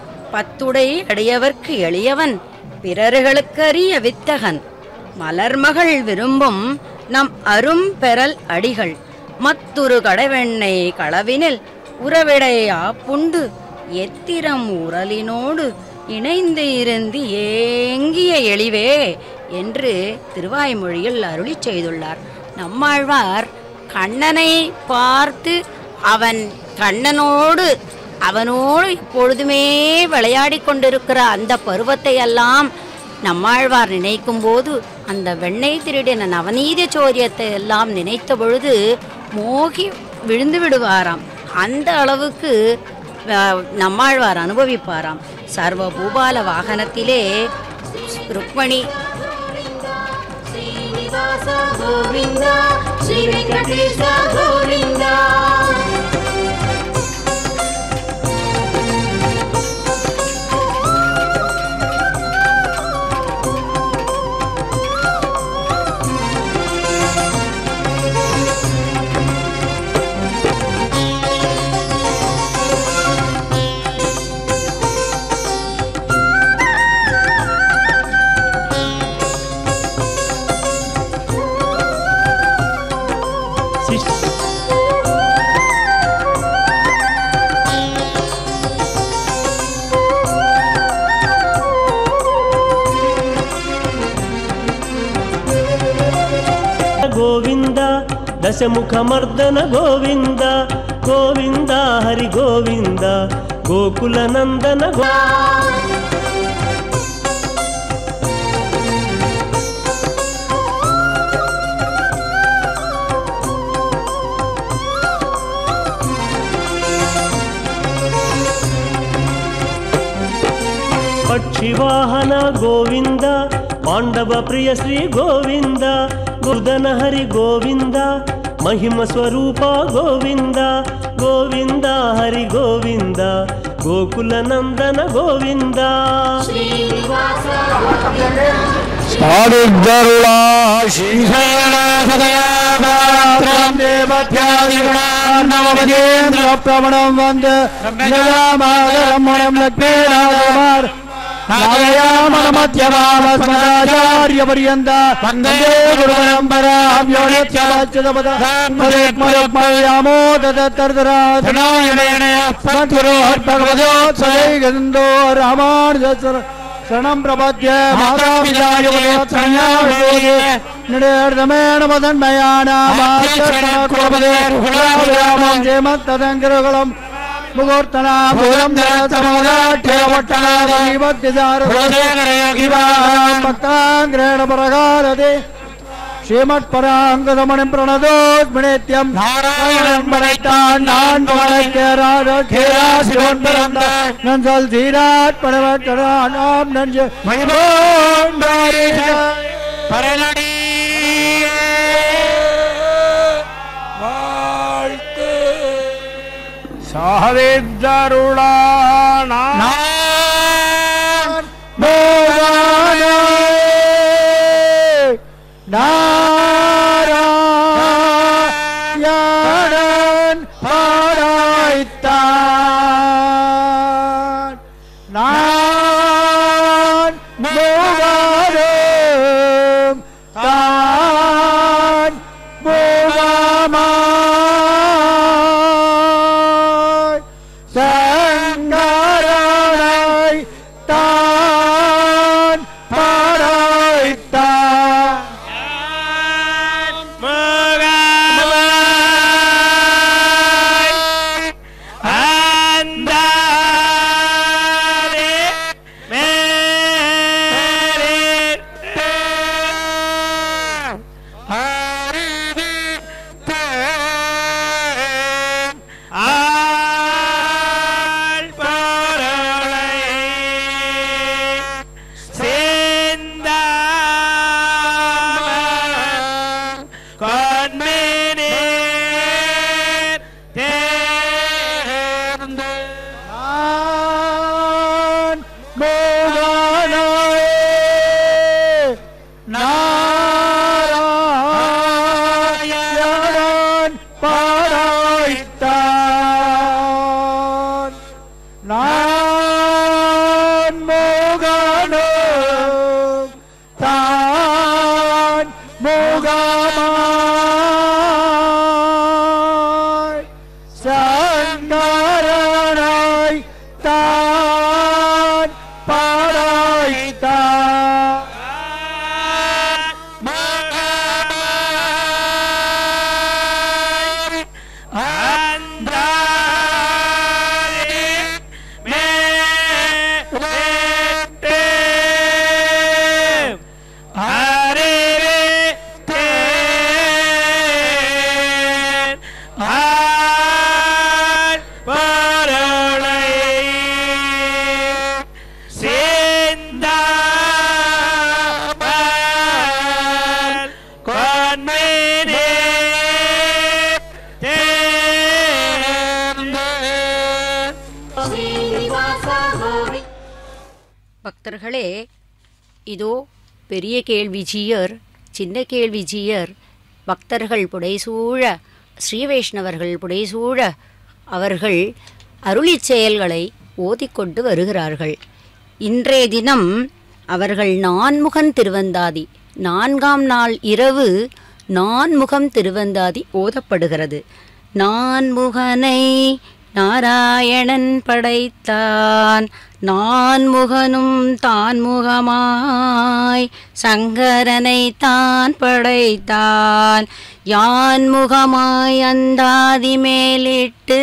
10 அடையவர்க்கு எளியவன், பிறர்களுக்கு அறிய வித்தகன், மலர்மகள் விரும்பும் நம் அரும் பெறல் அடிகள், மத்துரு கடைவெண்ணை களவினில் உறவிடையா புண்டு எத்திரம் உரலினோடு இணைந்து இருந்து ஏங்கிய எளிவே என்று திருவாய்மொழியில் அருளி செய்துள்ளார். நம்மாழ்வார் கண்ணனை பார்த்து அவன் கண்ணனோடு அவனோடு இப்பொழுதுமே விளையாடி கொண்டிருக்கிற அந்த பருவத்தை எல்லாம் நம்மாழ்வார் நினைக்கும் போது அந்த வெண்ணெய் திருடின நவநீத சோரியத்தை எல்லாம் நினைத்த பொழுது மோகி விழுந்து விடுவாராம். அந்த அளவுக்கு நம்மாழ்வார் அனுபவிப்பாராம். சர்வ பூபால வாகனத்திலே ருக்மணி கோவிந்தா ஸ்ரீ வெங்கடேச கோவிந்தா. ದಶಮುಖಮರ್ದನ ಗೋವಿಂದ ಗೋವಿಂದ ಹರಿ ಗೋವಿಂದ ಗೋಕುಲ ನಂದನ ಪಕ್ಷಿವಾಹನ ಗೋವಿಂದ ಪಾಂಡವ ಪ್ರಿಯ ಶ್ರೀ ಗೋವಿಂದ ಗುರ್ಧನ ಹರಿ ಗೋವಿಂದ ಮಹಿಮ ಸ್ವರೂಪ ಗೋವಿಂದ ಗೋವಿಂದ ಹರಿ ಗೋವಿಂದ ಗೋಕುಲ ನಂದನ ಗೋವಿಂದ ಪ್ರವಣಂ ವಂದೇ ಮಧ್ಯಮಾಚಾರ್ಯಪರ್ಯಂತ ವಂದೇ ಗುರುಪರಂಪರಾಭ್ಯೋತ್ಸವೋ ರಾಮಾನುಜ ಶರಣಂ ಪ್ರಪದ್ಯೆ ಮಾತಾಪಿತಾಮೇಣ ಮದನ್ಮಯಾನಾಮತ್ತದಂಗಿರುಗಳಂ ಮುಹೂರ್ತನಾಭೂತಂ ಭಕ್ತಾಂಗ್ರೇಣ ಪರಗಾರದೆ ಶ್ರೀಮತ್ಪರಾಂಗದಮಣಿ ಪ್ರಣದೋತ್ಮಣಿತ್ಯಂ நாராயணன் படைத்தான் நான் படைக்கிறான் பிறந்த நஞ்சல் தீராட் படவற்றான் நாம் நஞ்சு பரநடி வாழ்த்து சாஹிப்தருளான நாராயணன் படைத்தான் நான் முகரும் தான் முகமாய் சங்கரனை தான் படைத்தான் நாராயணன் படைத்தான் நான் முகனும் தான் முகமாய் சங்கரனை தான் படைத்தான் பக்தர்களே, இதோ பெரிய கேள்விஜீயர், சின்ன கேள்விஜீயர், பக்தர்கள் புடைசூழ, ஸ்ரீ வைஷ்ணவர்கள் புடைசூழ அவர்கள் அருளிச் செயல்களை ஓதிக்கொண்டு வருகிறார்கள். இன்றைய தினம் அவர்கள் நான்முகன் திருவந்தாதி, 4ஆம் நாள் இரவு நான்முகம் திருவந்தாதி ஓதப்படுகிறது. நான்முகனை நாராயணன் படைத்தான் நான்முகனும் தான்முகமாய் சங்கரனை தான் படைத்தான் யான்முகமாய் அந்தாதி மேலிட்டு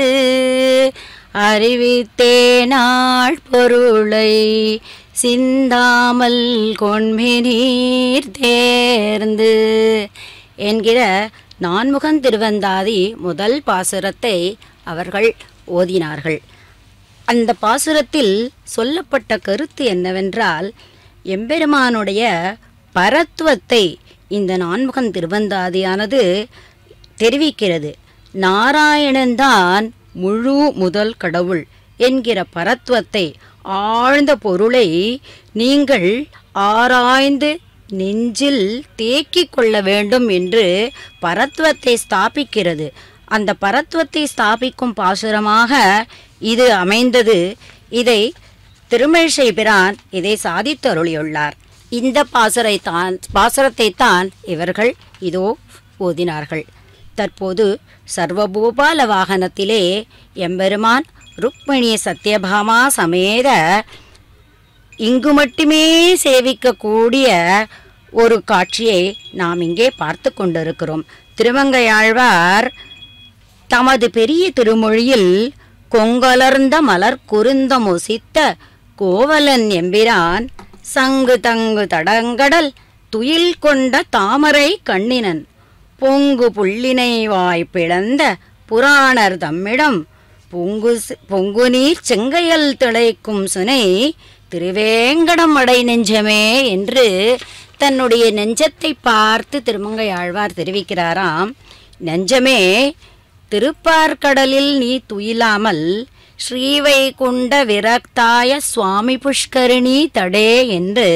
அறிவித்தேனாள் பொருளை சிந்தாமல் கொண்மினீர் தேர்ந்து என்கிற நான்முகன் திருவந்தாதி முதல் பாசுரத்தை அவர்கள் ஓதினார்கள். அந்த பாசுரத்தில் சொல்லப்பட்ட கருத்து என்னவென்றால், எம்பெருமானுடைய பரத்துவத்தை இந்த நான்முகன் திருவந்தாதியானது தெரிவிக்கிறது. நாராயணன்தான் முழு முதல் கடவுள் என்கிற பரத்துவத்தை, ஆழ்ந்த பொருளை நீங்கள் ஆராய்ந்து நெஞ்சில் தேக்கிக் கொள்ள வேண்டும் என்று பரத்துவத்தை ஸ்தாபிக்கிறது. அந்த பரத்துவத்தை ஸ்தாபிக்கும் பாசுரமாக இது அமைந்தது. இதை திருமழிசை பிரான் இதை சாதித்து அருளியுள்ளார். இந்த பாசுரத்தை தான் இவர்கள் இதோ ஓதினார்கள். தற்போது சர்வபூபால வாகனத்திலே எம்பெருமான் ருக்மிணி சத்யபாமா சமேத இங்கு மட்டுமே சேவிக்கக்கூடிய ஒரு காட்சியை நாம் இங்கே பார்த்து கொண்டிருக்கிறோம். திருமங்கையாழ்வார் தமது பெரிய திருமொழியில் கொங்கலர்ந்த மலர் குருந்த முசித்த கோவலன் எம்பிரான் சங்கு தங்கு தடங்கடல் துயில் கொண்ட தாமரை கண்ணினன் பொங்கு புள்ளினை வாய் பிளந்த புராணர் தம்மிடம் பொங்கு நீர் செங்கையல் திளைக்கும் சுனை திருவேங்கடம் அடை நெஞ்சமே என்று தன்னுடைய நெஞ்சத்தை பார்த்து திருமங்கையாழ்வார் தெரிவிக்கிறாராம். நெஞ்சமே, திருப்பார்கடலில் நீ துயிலாமல் ஸ்ரீவைகுண்ட விரக்தாய சுவாமி புஷ்கரிணி தடே என்று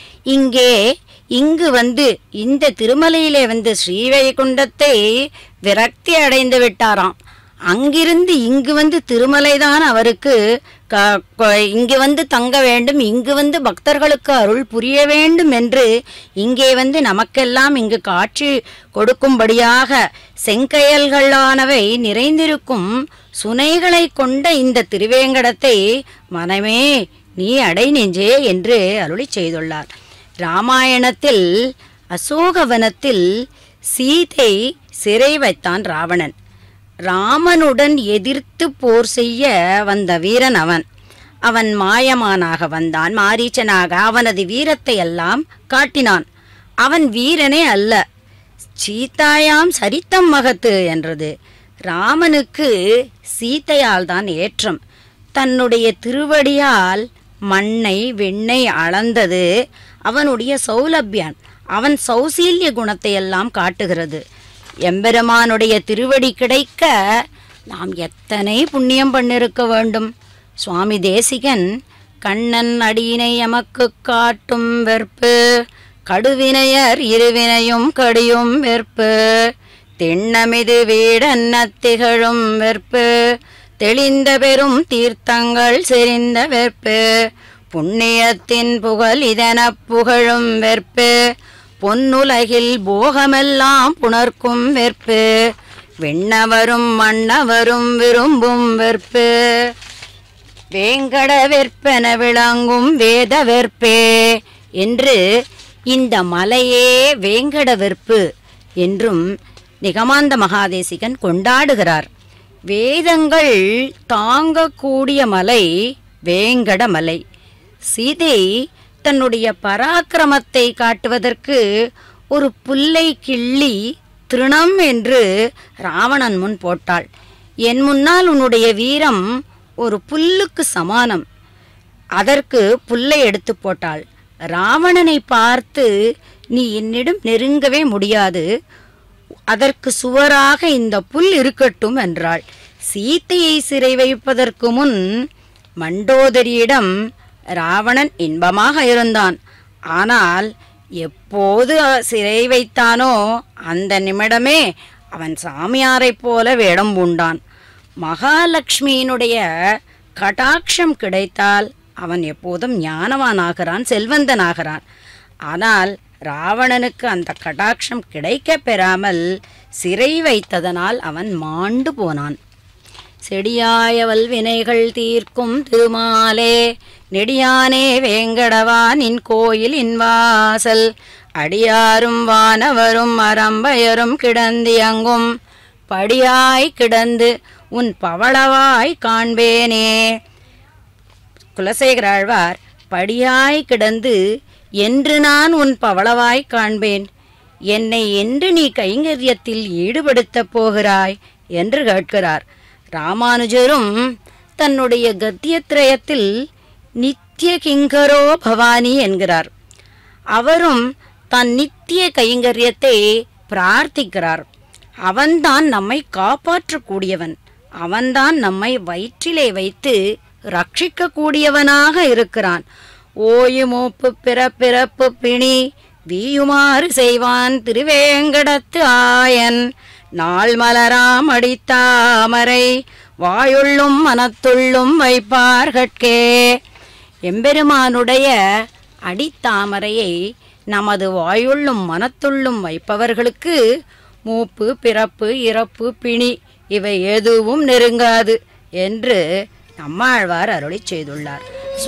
இங்கு வந்து இந்த திருமலையிலே வந்து ஸ்ரீவைகுண்டத்தை விரக்தி அடைந்து விட்டாராம். அங்கிருந்து இங்கு வந்து திருமலைதான் அவருக்கு இங்கு வந்து தங்க வேண்டும், இங்கு வந்து பக்தர்களுக்கு அருள் புரிய வேண்டும் என்று இங்கே வந்து நமக்கெல்லாம் இங்கு காட்சி கொடுக்கும்படியாக செங்கயல்களானவை நிறைந்திருக்கும் சுனைகளை கொண்ட இந்த திருவேங்கடத்தை மனமே நீ அடை நெஞ்சே என்று அருளி செய்துள்ளார். ராமாயணத்தில் அசோகவனத்தில் சீதை சிறை வைத்தான் ராவணன். ராமனுடன் எதிர்த்து போர் செய்ய வந்த வீரன் அவன் மாயமானாக வந்தான். மாரீச்சனாக அவனது வீரத்தை எல்லாம் காட்டினான். அவன் வீரனே அல்ல, சீதாயாம் சரித்தம் மகத்து என்றது. ராமனுக்கு சீதையால் தான் ஏற்றம். தன்னுடைய திருவடியால் மண்ணை வெண்ணை அளந்தது அவனுடைய சௌலபியான், அவன் சௌசீல்ய குணத்தை எல்லாம் காட்டுகிறது. எம்பெருமானுடைய திருவடி கிடைக்க நாம் எத்தனை புண்ணியம் பண்ணிருக்க வேண்டும். சுவாமி தேசிகன் கண்ணன் அடியினை எமக்கு காட்டும் வெற்பு கடுவினையர் இருவினையும் கடியும் வெற்பு திண்ணமிது வீடன்ன திகழும் வெற்பு தெளிந்த பெரும் தீர்த்தங்கள் செறிந்த வெற்பு புண்ணியத்தின் புகழ் இதென புகழும் வெற்பு பொன்னுலகில் போகமெல்லாம் புணர்க்கும் வெற்பு விண்ணவரும் மன்னவரும் விரும்பும் வெற்பு வேங்கட வெற்பென விளங்கும் வேத வெற்பே என்று இந்த மலையே வேங்கட வெற்பு என்றும் நிகமாந்த மகாதேசிகன் கொண்டாடுகிறார். வேதங்கள் தாங்கக்கூடிய மலை வேங்கட மலை. சீதை தன்னுடைய பராக்கிரமத்தை காட்டுவதற்கு ஒரு புல்லை கிள்ளி திருணம் என்று ராவணன் முன் போட்டாள். என் முன்னால் உன்னுடைய வீரம் ஒரு புல்லுக்கு சமானம், அதற்கு புல்லை எடுத்து போட்டாள். ராவணனை பார்த்து நீ என்னிடம் நெருங்கவே முடியாது, அதற்கு சுவராக இந்த புல் இருக்கட்டும் என்றாள். சீதையை சிறை வைப்பதற்கு முன் மண்டோதரியிடம் ராவணன் இன்பமாக இருந்தான். ஆனால் எப்போது சிறை வைத்தானோ அந்த நிமிடமே அவன் சாமியாரைப் போல வேடம் பூண்டான். மகாலட்சுமியினுடைய கடாட்சம் கிடைத்தால் அவன் எப்போதும் ஞானவானாகிறான், செல்வந்தனாகிறான். ஆனால் ராவணனுக்கு அந்த கடாட்சம் கிடைக்க பெறாமல் சிறை வைத்ததனால் அவன் மாண்டு போனான். செடியாய வல்வினைகள் தீர்க்கும் திருமாலே நெடியானே வேங்கடவா நின் கோயிலின் வாசல் அடியாரும் வானவரும் அறம்பயரும் கிடந்தியங்கும் படியாய் கிடந்து உன் பவளவாய் காண்பேனே. குலசேகராழ்வார் படியாய் கிடந்து என்று நான் உன் பவளவாய் காண்பேன், என்னை என்று நீ கைங்கரியத்தில் ஈடுபடுத்தப் போகிறாய் என்று கேட்கிறார். ராமானுஜரும் தன்னுடைய கத்தியத்ரயத்தில் நித்திய கிங்கரோ பவானி என்கிறார். அவரும் தன் நித்திய கைங்கரியத்தை பிரார்த்திக்கிறார். அவன்தான் நம்மை காப்பாற்றக்கூடியவன், அவன்தான் நம்மை வயிற்றிலே வைத்து ரட்சிக்கக்கூடியவனாக இருக்கிறான். ஓயுமூப்பு பிறப்பிறப்பு பிணி வீயுமாறு செய்வான் திருவேங்கடத்து ஆயன் நாள் மலராம் அடித்தாமரை வாயுள்ளும் மனத்துள்ளும் வைப்பார்கட்கே. எம்பெருமானுடைய அடித்தாமரையை நமது வாயுள்ளும் மனத்துள்ளும் வைப்பவர்களுக்கு மூப்பு பிறப்பு இறப்பு பிணி இவை எதுவும் நெருங்காது என்று நம்மாழ்வார் அருளி செய்துள்ளார்.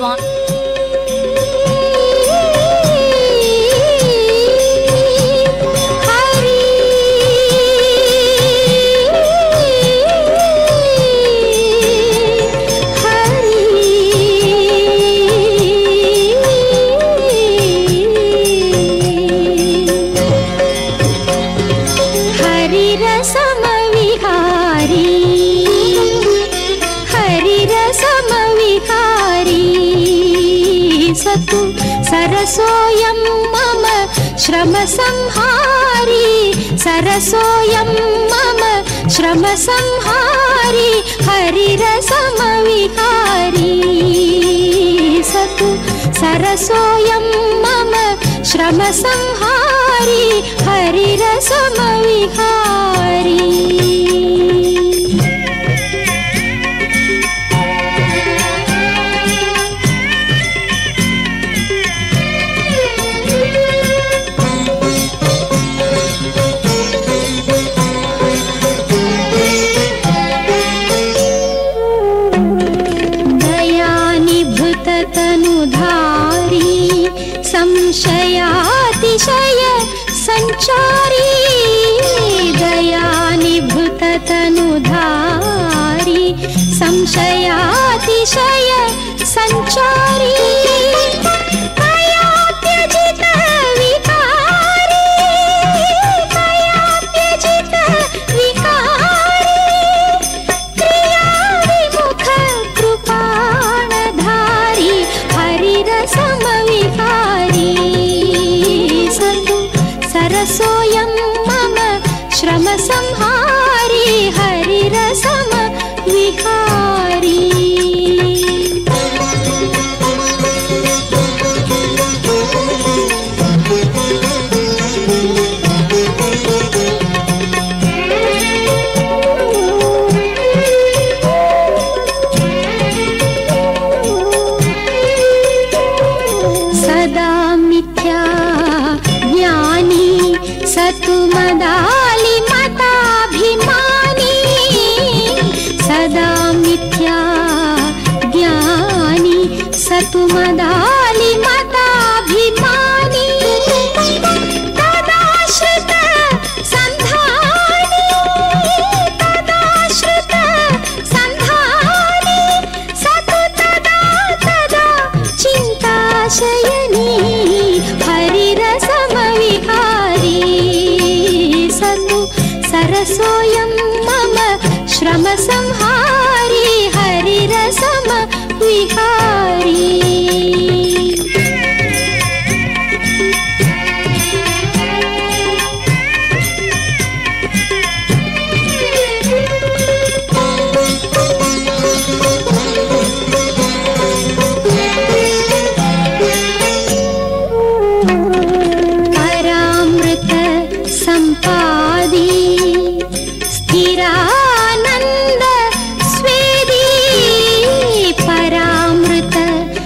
सरसोऽयं मम श्रम संहारी सरसोऽयं मम श्रम संहारी हरिरसमविकारी सतु सरसोऽयं मम श्रम संहारी हरिरसमविकारी. संशयातिशय संचारी दयानिभृत तनुधारी संशयातिशय संचारी कयात्यजित विकारी कयात्यजित विकारी क्रिया विमुख कृपाणधारी हरिरसमविकारी सरसोऽयं मम श्रम संहारी हरिरसमविकारी. मदाली मताभिमानी सदा मिथ्या ज्ञानी सतु मदाली मताभिमानी तदाश्रित संधानी तदाश्रित संधानी सतु तदा तदा चिन्ताशयनी हरिरसमविकारी सरसोऽयं मम श्रम संहारी हरिरसमविकारी. परामृत संपादी स्थिरानंद स्वेदी परामृत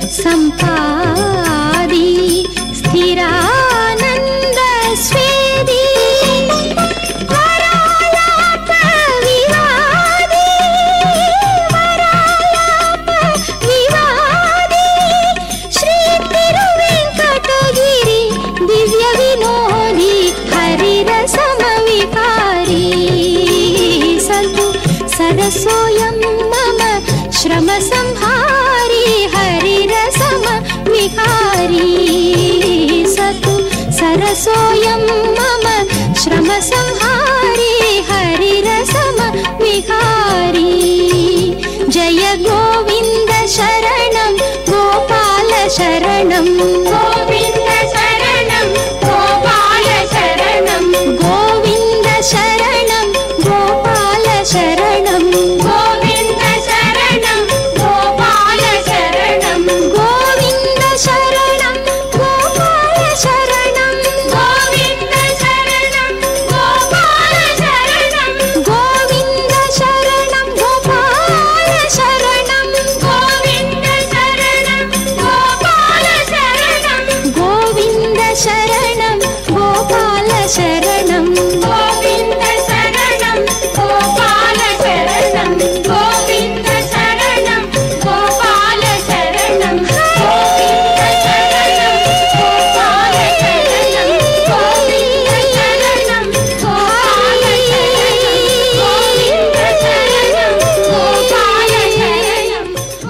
हरसोऽयं मम श्रमसंहारी हरिरसम विहारी जय गोविन्द शरणं गोपाल शरणं गोविन्द शरणं गोपाल शरणं गोविन्द शरणं गोपाल शरणं गोविन्द शरणं गोपाल शरणं गोविन्द शरणं गोपाल शरणं गोविन्द शरणं गोपाल शरणं गोविन्द शरणं गोपाल शरणं गोविन्द शरणं गोपाल शरणं गोविन्द शरणं गोपाल शरणं गोविन्द शरणं गोपाल शरणं गोविन्द शरणं गोपाल शरणं गोविन्द शरणं गोपाल शरणं गोविन्द शरणं गोपाल शरणं गोविन्द शरणं गोपाल शरणं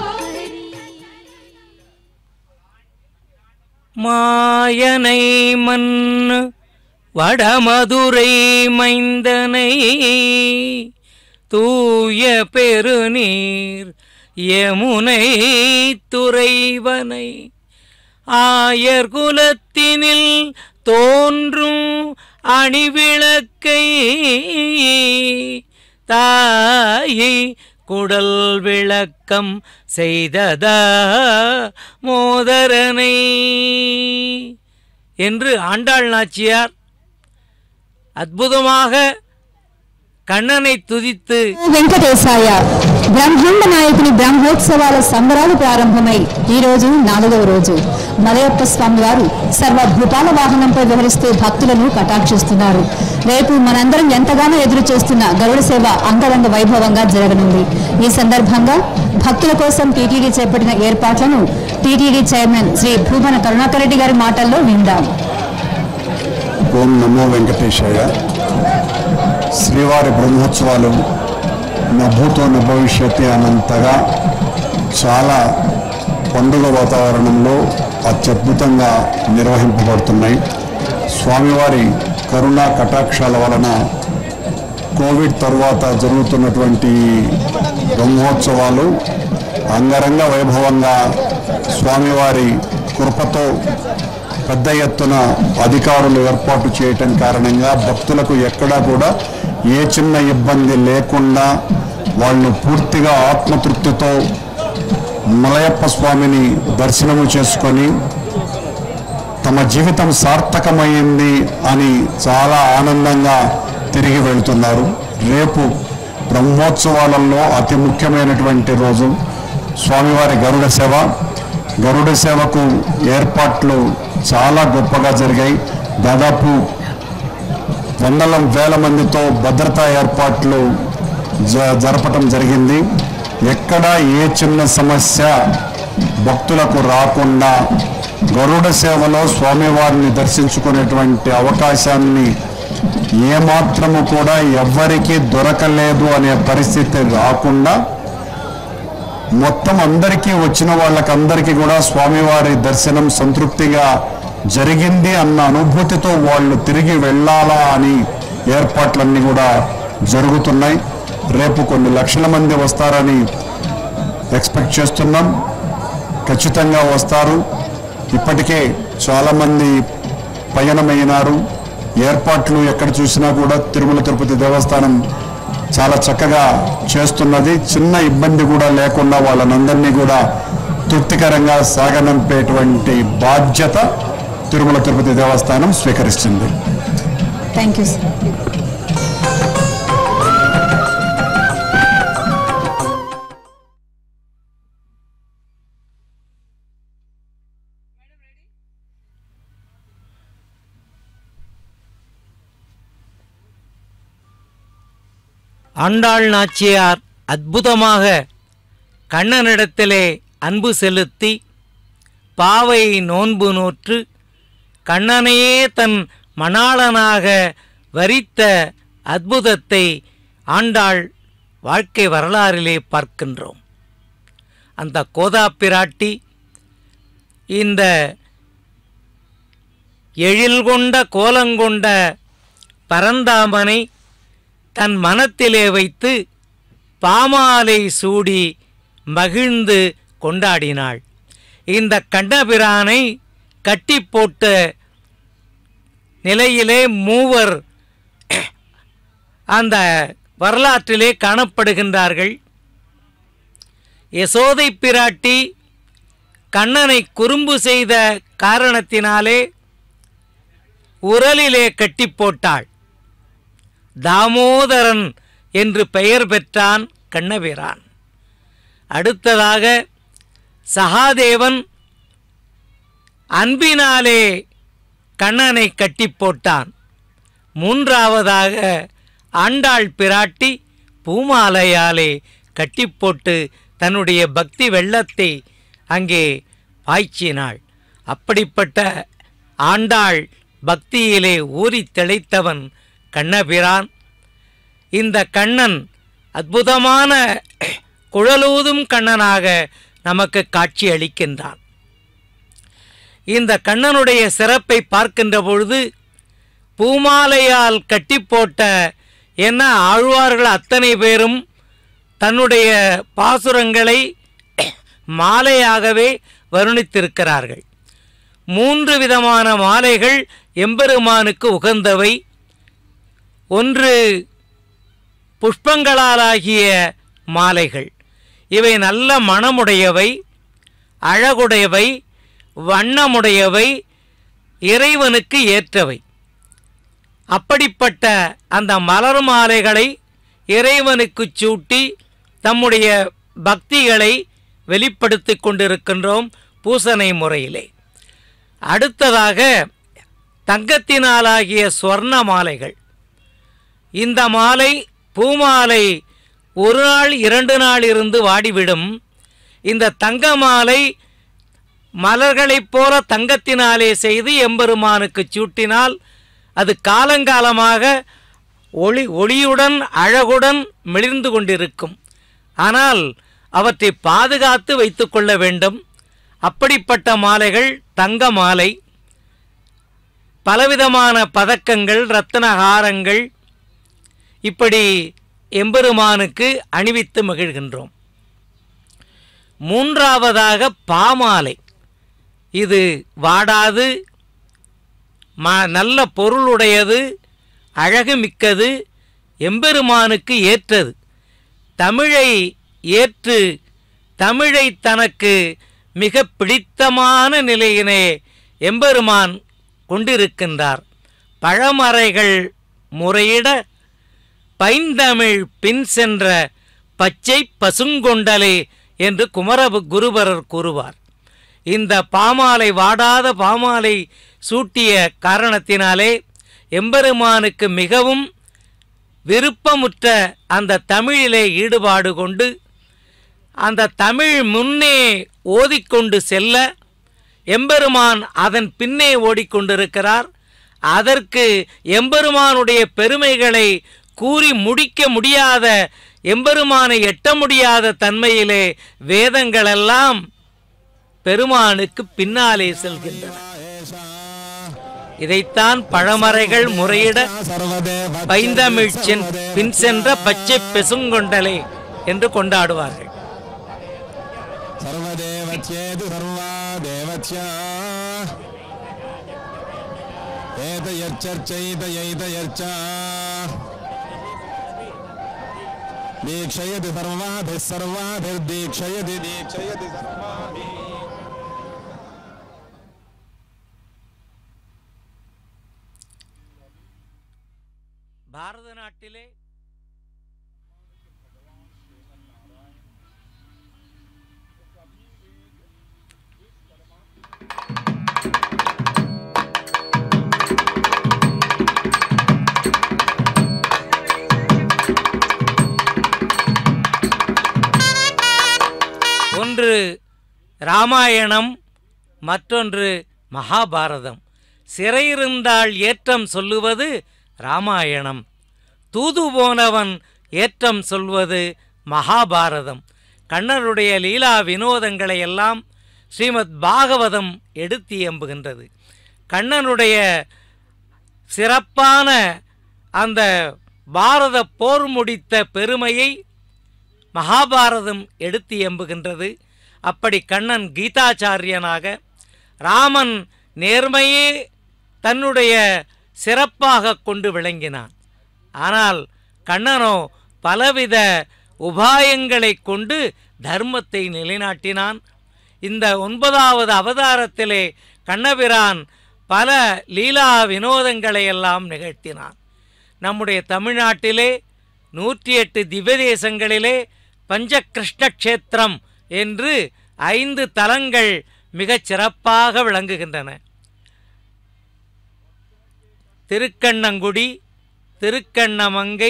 மாயனை மன்னு வடமதுரை மைந்தனை தூய பெருநீர் யமுனை துறைவனை ஆயர் குலத்தினில் தோன்றும் அணிவிளக்கை தாயை குடல் விளக்கம் செய்ததா மோதரனை என்று ஆண்டாள் நாச்சியார் అద్భుతமாக కన్నனை తుదిత్తు వెంకటేశాయ బ్రహ్మాండ నాయకుని బ్రహ్మోత్సవాల సంబరాలు ప్రారంభమై ఈ రోజు 4వ రోజు మలయప్ప స్వామి వారు సర్వభూపాల వాహనంపై విహరిస్తూ భక్తులను కటాక్షిస్తున్నారు. రేపు మనందరం ఎంతగానో ఎదురు చూస్తున్న గరుడ సేవ అంగరంగ వైభవంగా జరగనుంది. ఈ సందర్భంగా భక్తుల కోసం టీటీడీ చేపట్టిన ఏర్పాట్లను టీటీడీ చైర్మన్ శ్రీ భూమన కరుణాకర్ రెడ్డి గారి మాటల్లో విందాం. ఓం నమో వెంకటేశాయ. శ్రీవారి బ్రహ్మోత్సవాలు నభూతో నభవిష్యతి అనంతగా చాలా పండుగ వాతావరణంలో అత్యద్భుతంగా నిర్వహింపబడుతున్నాయి. స్వామివారి కరుణా కటాక్షాల వలన కోవిడ్ తర్వాత జరుగుతున్నటువంటి బ్రహ్మోత్సవాలు అంగరంగ వైభవంగా స్వామివారి కృపతో పెద్ద ఎత్తున అధికారులు ఏర్పాటు చేయటం కారణంగా భక్తులకు ఎక్కడా కూడా ఏ చిన్న ఇబ్బంది లేకుండా వాళ్ళు పూర్తిగా ఆత్మతృప్తితో మలయప్ప స్వామిని దర్శనము చేసుకొని తమ జీవితం సార్థకమైంది అని చాలా ఆనందంగా తిరిగి వెళ్తున్నారు. రేపు బ్రహ్మోత్సవాలలో అతి ముఖ్యమైనటువంటి రోజు స్వామివారి గరుడ సేవ. గరుడ సేవకు ఏర్పాట్లు చాలా గొప్పగా జరిగాయి. దాదాపు వేల మందితో భద్రతా ఏర్పాట్లు జరపటం జరిగింది. ఎక్కడా ఏ చిన్న సమస్య భక్తులకు రాకుండా గరుడ సేవలో స్వామివారిని దర్శించుకునేటువంటి అవకాశాన్ని ఏమాత్రము కూడా ఎవ్వరికీ దొరకలేదు అనే పరిస్థితి రాకుండా మొత్తం అందరికీ వచ్చిన వాళ్ళకందరికీ కూడా స్వామివారి దర్శనం సంతృప్తిగా జరిగింది అన్న అనుభూతితో వాళ్ళు తిరిగి వెళ్ళాలా అని ఏర్పాట్లన్నీ కూడా జరుగుతున్నాయి. రేపు కొన్ని లక్షల మంది వస్తారని ఎక్స్పెక్ట్ చేస్తున్నాం. ఖచ్చితంగా వస్తారు. ఇప్పటికే చాలామంది పయనమైనారు. ఏర్పాట్లు ఎక్కడ చూసినా కూడా తిరుమల తిరుపతి దేవస్థానం చాలా చక్కగా చేస్తున్నది. చిన్న ఇబ్బంది కూడా లేకుండా వాళ్ళనందరినీ కూడా తృప్తికరంగా సాగనంపేటువంటి బాధ్యత తిరుమల తిరుపతి దేవస్థానం స్వీకరిస్తుంది. Thank you sir. Andal Nachiyar அற்புதமாக கண்ணனிடத்திலே அன்பு செலுத்தி பாவை நோன்பு நோற்று கண்ணனையே தன் மணாளனாக வரித்த அற்புதத்தை ஆண்டாள் வாழ்க்கை வரலாறிலே பார்க்கின்றோம். அந்த கோதா பிராட்டி இந்த எழில் கொண்ட கோலங்கொண்ட பரந்தாமனை தன் மனத்திலே வைத்து பாமாலை சூடி மகிழ்ந்து கொண்டாடினாள். இந்த கண்ணபிரானை கட்டி போட்ட நிலையிலே மூவர் அந்த வரலாற்றிலே காணப்படுகின்றார்கள். யசோதை பிராட்டி கண்ணனை குறும்பு செய்த காரணத்தினாலே உரலிலே கட்டி போட்டாள். தாமோதரன் என்று பெயர் பெற்றான் கண்ணபிரான். அடுத்ததாக சகாதேவன் அன்பினாலே கண்ணனை கட்டி போட்டான். மூன்றாவதாக ஆண்டாள் பிராட்டி பூமாலையாலே கட்டி போட்டு தன்னுடைய பக்தி வெள்ளத்தை அங்கே பாய்ச்சினாள். அப்படிப்பட்ட ஆண்டாள் பக்தியிலே ஊறி திளைத்தவன் கண்ணபிரான். இந்த கண்ணன் அற்புதமான குழலூதும் கண்ணனாக நமக்கு காட்சி அளிக்கின்றான். இந்த கண்ணனுடைய சிறப்பை பார்க்கின்ற பொழுது பூமாலையால் கட்டி போட்ட என்ன ஆழ்வார்கள் அத்தனை பேரும் தன்னுடைய பாசுரங்களை மாலையாகவே வருணித்திருக்கிறார்கள். 3 விதமான மாலைகள் எம்பெருமானுக்கு உகந்தவை. ஒன்று புஷ்பங்களாலாகிய மாலைகள். இவை நல்ல மணமுடையவை, அழகுடையவை, வண்ணமுடையவை, இறைவனுக்கு ஏற்றவை. அப்படிப்பட்ட அந்த மலர் மாலைகளை இறைவனுக்கு சூட்டி தம்முடைய பக்திகளை வெளிப்படுத்தி கொண்டிருக்கின்றோம் பூசனை முறையிலே. அடுத்ததாக தங்கத்தினாலாகிய ஸ்வர்ண மாலைகள். இந்த மாலை பூமாலை 1 நாள் 2 நாள் இருந்து வாடிவிடும். இந்த தங்க மாலை மலர்களைப் போல தங்கத்தினாலே செய்து எம்பெருமானுக்கு சூட்டினால் அது காலங்காலமாக ஒளியுடன் அழகுடன் மிளிர்ந்து கொண்டிருக்கும். ஆனால் அவற்றை பாதுகாத்து வைத்து கொள்ள வேண்டும். அப்படிப்பட்ட மாலைகள் தங்க மாலை. பலவிதமான பதக்கங்கள், இரத்தினஹாரங்கள் இப்படி எம்பெருமானுக்கு அணிவித்து மகிழ்கின்றோம். மூன்றாவதாக பாமாலை. இது வாடாது, நல்ல பொருளுடையது, அழகு மிக்கது, எம்பெருமானுக்கு ஏற்றது. தமிழை ஏற்று தமிழை தனக்கு மிக பிடித்தமான நிலையினை எம்பெருமான் கொண்டிருக்கின்றார். பழமறைகள் முறையிட பைந்தமிழ் பின் சென்ற பச்சை பசுங்கொண்டலே என்று குருபரர் கூறுவார். இந்த பாமாலை, வாடாத பாமாலை சூட்டிய காரணத்தினாலே எம்பெருமானுக்கு மிகவும் விருப்பமுற்ற அந்த தமிழிலே ஈடுபாடு கொண்டு அந்த தமிழ் முன்னே ஓதிக்கொண்டு செல்ல எம்பெருமான் அதன் பின்னே ஓடிக்கொண்டிருக்கிறார். அதற்கு எம்பெருமானுடைய பெருமைகளை கூறி முடிக்க முடியாத, எம்பெருமானை எட்ட முடியாத தன்மையிலே வேதங்களெல்லாம் பெருமானுக்கு பின்னாலே செல்கின்றன. இதைத்தான் பழமறைகள் முறையிட பைந்தமிழ் பின் சென்ற பச்சை பெசுங்கொண்டலே என்று கொண்டாடுவார்கள். दीक्षयति सर्वाभिः सर्वाभिर्दीक्षयति दीक्षयति सर्वाभिः. பாரத நாட்டிலே ஒன்று ராமாயணம், மற்றொன்று மகாபாரதம். சிறையிருந்தால் ஏற்றம் சொல்லுவது ராமாயணம், தூது போனவன் ஏற்றம் சொல்வது மகாபாரதம். கண்ணருடைய லீலா வினோதங்களை எல்லாம் ஸ்ரீமத் பாகவதம் எடுத்து எம்புகின்றது. கண்ணனுடைய சிறப்பான அந்த பாரத போர் முடித்த பெருமையை மகாபாரதம் எடுத்து எம்புகின்றது. அப்படி கண்ணன் கீதாச்சாரியனாக, ராமன் நேர்மையே தன்னுடைய சிறப்பாக கொண்டு விளங்கினான். ஆனால் கண்ணனோ பலவித உபாயங்களை கொண்டு தர்மத்தை நிலைநாட்டினான். இந்த 9வது அவதாரத்திலே கண்ணபிரான் பல லீலா வினோதங்களை எல்லாம் நிகழ்த்தினான். நம்முடைய தமிழ்நாட்டிலே 108 திவ்ய தேசங்களிலே பஞ்சகிருஷ்ண க்ஷேத்திரம் என்று 5 தலங்கள் மிகச் சிறப்பாக விளங்குகின்றன. திருக்கண்ணங்குடி, திருக்கண்ணமங்கை,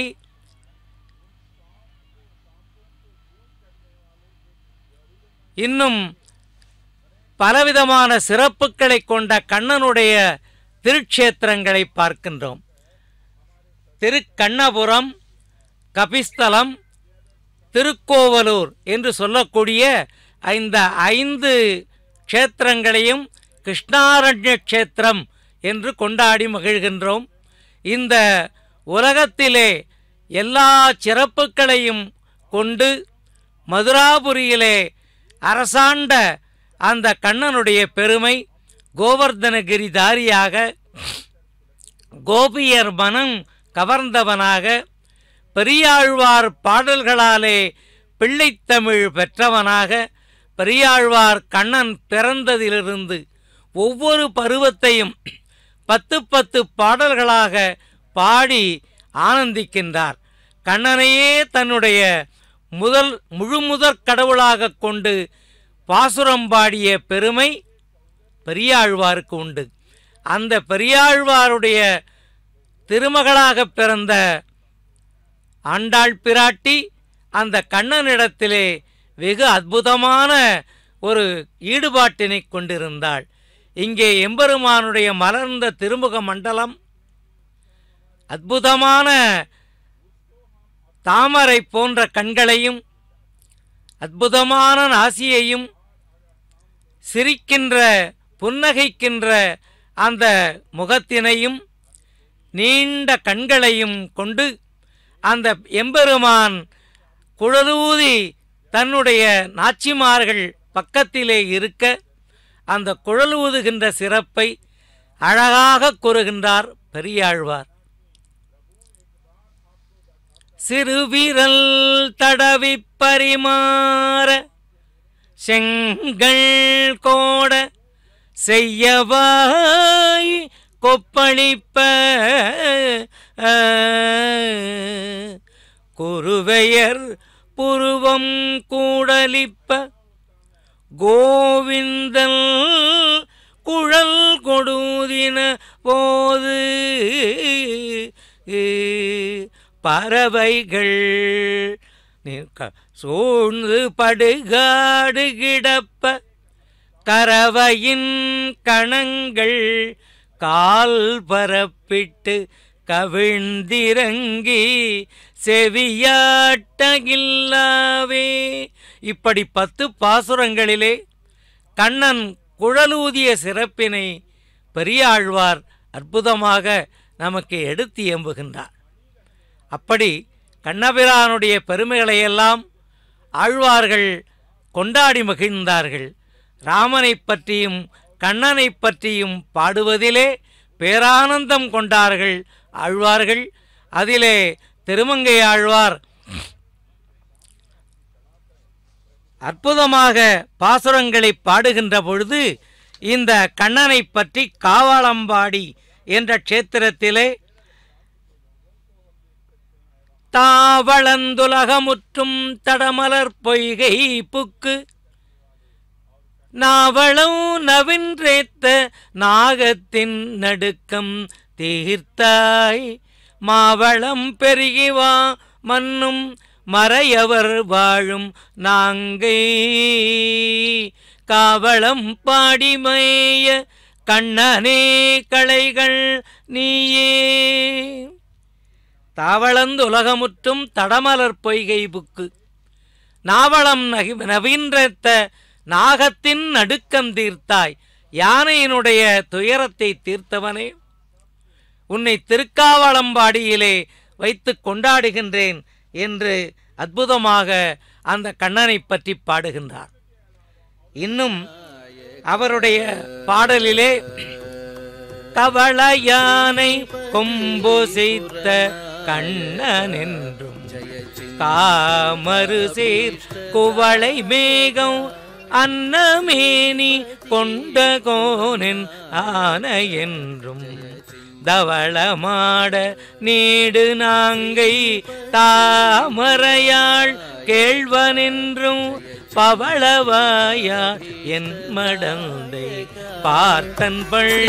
இன்னும் பலவிதமான சிறப்புகளை கொண்ட கண்ணனுடைய திருக்ஷேத்திரங்களை பார்க்கின்றோம். திருக்கண்ணபுரம், கபிஸ்தலம், திருக்கோவலூர் என்று சொல்லக்கூடிய இந்த 5 க்ஷேத்திரங்களையும் கிருஷ்ணாரண்ய க்ஷேத்திரம் என்று கொண்டாடி மகிழ்கின்றோம். இந்த உலகத்திலே எல்லா சிறப்புகளையும் கொண்டு மதுராபுரியிலே அரசாண்ட அந்த கண்ணனுடைய பெருமை, கோவர்தனகிரிதாரியாக, கோபியர் மனம் கவர்ந்தவனாக, பெரியாழ்வார் பாடல்களாலே பிள்ளைத்தமிழ் பெற்றவனாக, பெரியாழ்வார் கண்ணன் பிறந்ததிலிருந்து ஒவ்வொரு பருவத்தையும் 10 பாடல்களாக பாடி ஆனந்திக்கின்றார். கண்ணனையே தன்னுடைய முழுமுதற் கடவுளாக கொண்டு பாசுரம் பாடிய பெருமை பெரியாழ்வாருக்கு உண்டு. அந்த பெரியாழ்வாருடைய திருமகளாக பிறந்த ஆண்டாள் பிராட்டி அந்த கண்ணனிடத்திலே வெகு அற்புதமான ஒரு ஈடுபாட்டினை கொண்டிருந்தாள். இங்கே எம்பெருமானுடைய மலர்ந்த திருமுக மண்டலம் அற்புதமான தாமரை போன்ற கண்களையும், அற்புதமான நாசியையும், சிரிக்கின்ற புன்னகைக்கின்ற அந்த முகத்தினையும், நீண்ட கண்களையும் கொண்டு அந்த எம்பெருமான் குழலூதி தன்னுடைய நாச்சிமார்கள் பக்கத்திலே இருக்க அந்த குழலூதுகின்ற சிறப்பை அழகாக கூறுகின்றார் பெரியாழ்வார். சிறுவிரல் தடவி பரிமாற செங்கல் கோட செய்யவாய் கொப்பளிப்ப குருவையர் புருவம் கூடலிப்ப கோவிந்தன் குழல் கொடுதின போது பறவைகள் சூழ்ந்து படுகாடு கிடப்ப கரவையின் கணங்கள் கால் பரப்பிட்டு கவிழ்ந்திறங்கி செவியாட்டகில்லாவே. இப்படி 10 பாசுரங்களிலே கண்ணன் குழலூதிய சிறப்பினை பெரியாழ்வார் அற்புதமாக நமக்கு எடுத்து எம்புகின்றார். அப்படி கண்ணபிரானுடைய பெருமைகளையெல்லாம் ஆழ்வார்கள் கொண்டாடி மகிழ்ந்தார்கள். ராமனை பற்றியும் கண்ணனை பற்றியும் பாடுவதிலே பேரானந்தம் கொண்டார்கள் ஆழ்வார்கள். அதிலே திருமங்கை ஆழ்வார் அற்புதமாக பாசுரங்களை பாடுகின்ற பொழுது இந்த கண்ணனை பற்றி காவாளம்பாடி என்ற க்ஷேத்திரத்திலே தாவளந்துலகமுற்றும் தடமலர் பொய்கை புக்கு நாவளம் நவின்றேத்த நாகத்தின் நடுக்கம் தீர்த்தாய் மாவளம் பெருகிவா மன்னும் மறையவர் வாழும் நாங்கை காவளம் பாடிமைய கண்ணனே களைகள் நீயே. தாவளந்து உலகமுற்றும் தடமலர் பொய்கை புக்கு நாவளம் நவீன்றத்த நாகத்தின் நடுக்கம் தீர்த்தாய். யானையினுடைய துயரத்தை தீர்த்தவனே, உன்னை திருக்காவளம்பாடியிலே வைத்து கொண்டாடுகின்றேன் என்று அற்புதமாக அந்த கண்ணனை பற்றி பாடுகின்றார். இன்னும் அவருடைய பாடலிலே கவள யானை கொம்பு செய்த கண்ணன் என்றும் காமரு சீர் குவளை மேகம் அன்னமேனி கொண்ட கோனின் ஆனை என்றும் தவளமாட நீடு நாங்கை தாமரையாள் கேழ்வனென்றும் பவளவாயா என் மடந்தை பார்த்தன் பள்ள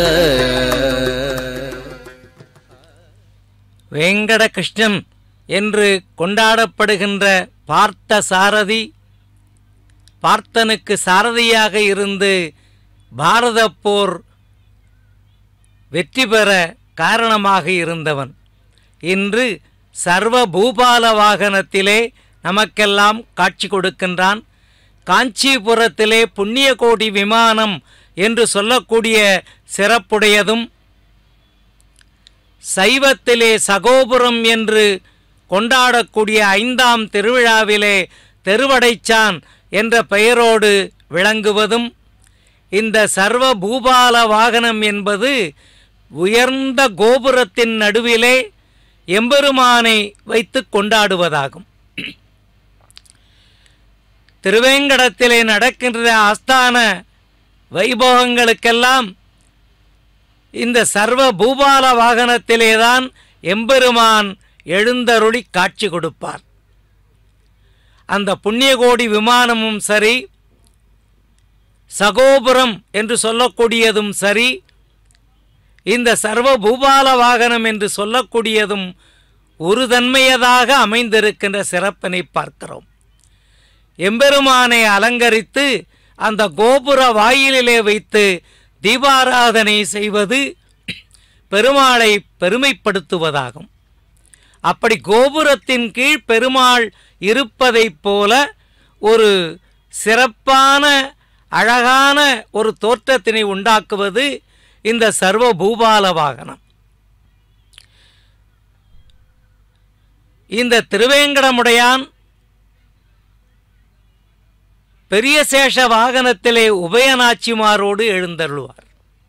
வேங்கட கிருஷ்ணன் என்று கொண்டாடப்படுகின்ற பார்த்த சாரதி, பார்த்தனுக்கு சாரதியாக இருந்து பாரத போர் வெற்றி பெற காரணமாக இருந்தவன். இன்று சர்வ பூபால வாகனத்திலே நமக்கெல்லாம் காட்சி கொடுக்கின்றான். காஞ்சிபுரத்திலே புண்ணிய கோடி விமானம் என்று சொல்லக்கூடிய சிறப்புடையதும், சைவத்திலே சகோபுரம் என்று கொண்டாடக்கூடிய 5ஆம் திருவிழாவிலே தெருவடைச்சான் என்ற பெயரோடு விளங்குவதும், இந்த சர்வ பூபால வாகனம் என்பது உயர்ந்த கோபுரத்தின் நடுவிலே எம்பெருமானை வைத்து கொண்டாடுவதாகும். திருவேங்கடத்திலே நடக்கின்ற ஆஸ்தான வைபவங்களுக்கெல்லாம் இந்த சர்வ பூபால வாகனத்திலேதான் எம்பெருமான் எழுந்தருளி காட்சி கொடுப்பார். அந்த புண்ணியகோடி விமானமும் சரி, சகோபுரம் என்று சொல்லக்கூடியதும் சரி, இந்த சர்வ பூபால வாகனம் என்று சொல்லக்கூடியதும் ஒரு தன்மையதாக அமைந்திருக்கின்ற சிறப்பினை பார்க்கிறோம். எம்பெருமானை அலங்கரித்து அந்த கோபுர வாயிலிலே வைத்து தீபாராதனை செய்வது பெருமாளை பெருமைப்படுத்துவதாகும். அப்படி கோபுரத்தின் கீழ் பெருமாள் இருப்பதைப் போல ஒரு சிறப்பான அழகான ஒரு தோற்றத்தினை உண்டாக்குவது இந்த சர்வ பூபால வாகனம். இந்த திருவேங்கடமுடையான் பெரிய சேஷ வாகனத்திலே உபயநாச்சிமாரோடு எழுந்தருள்வார்.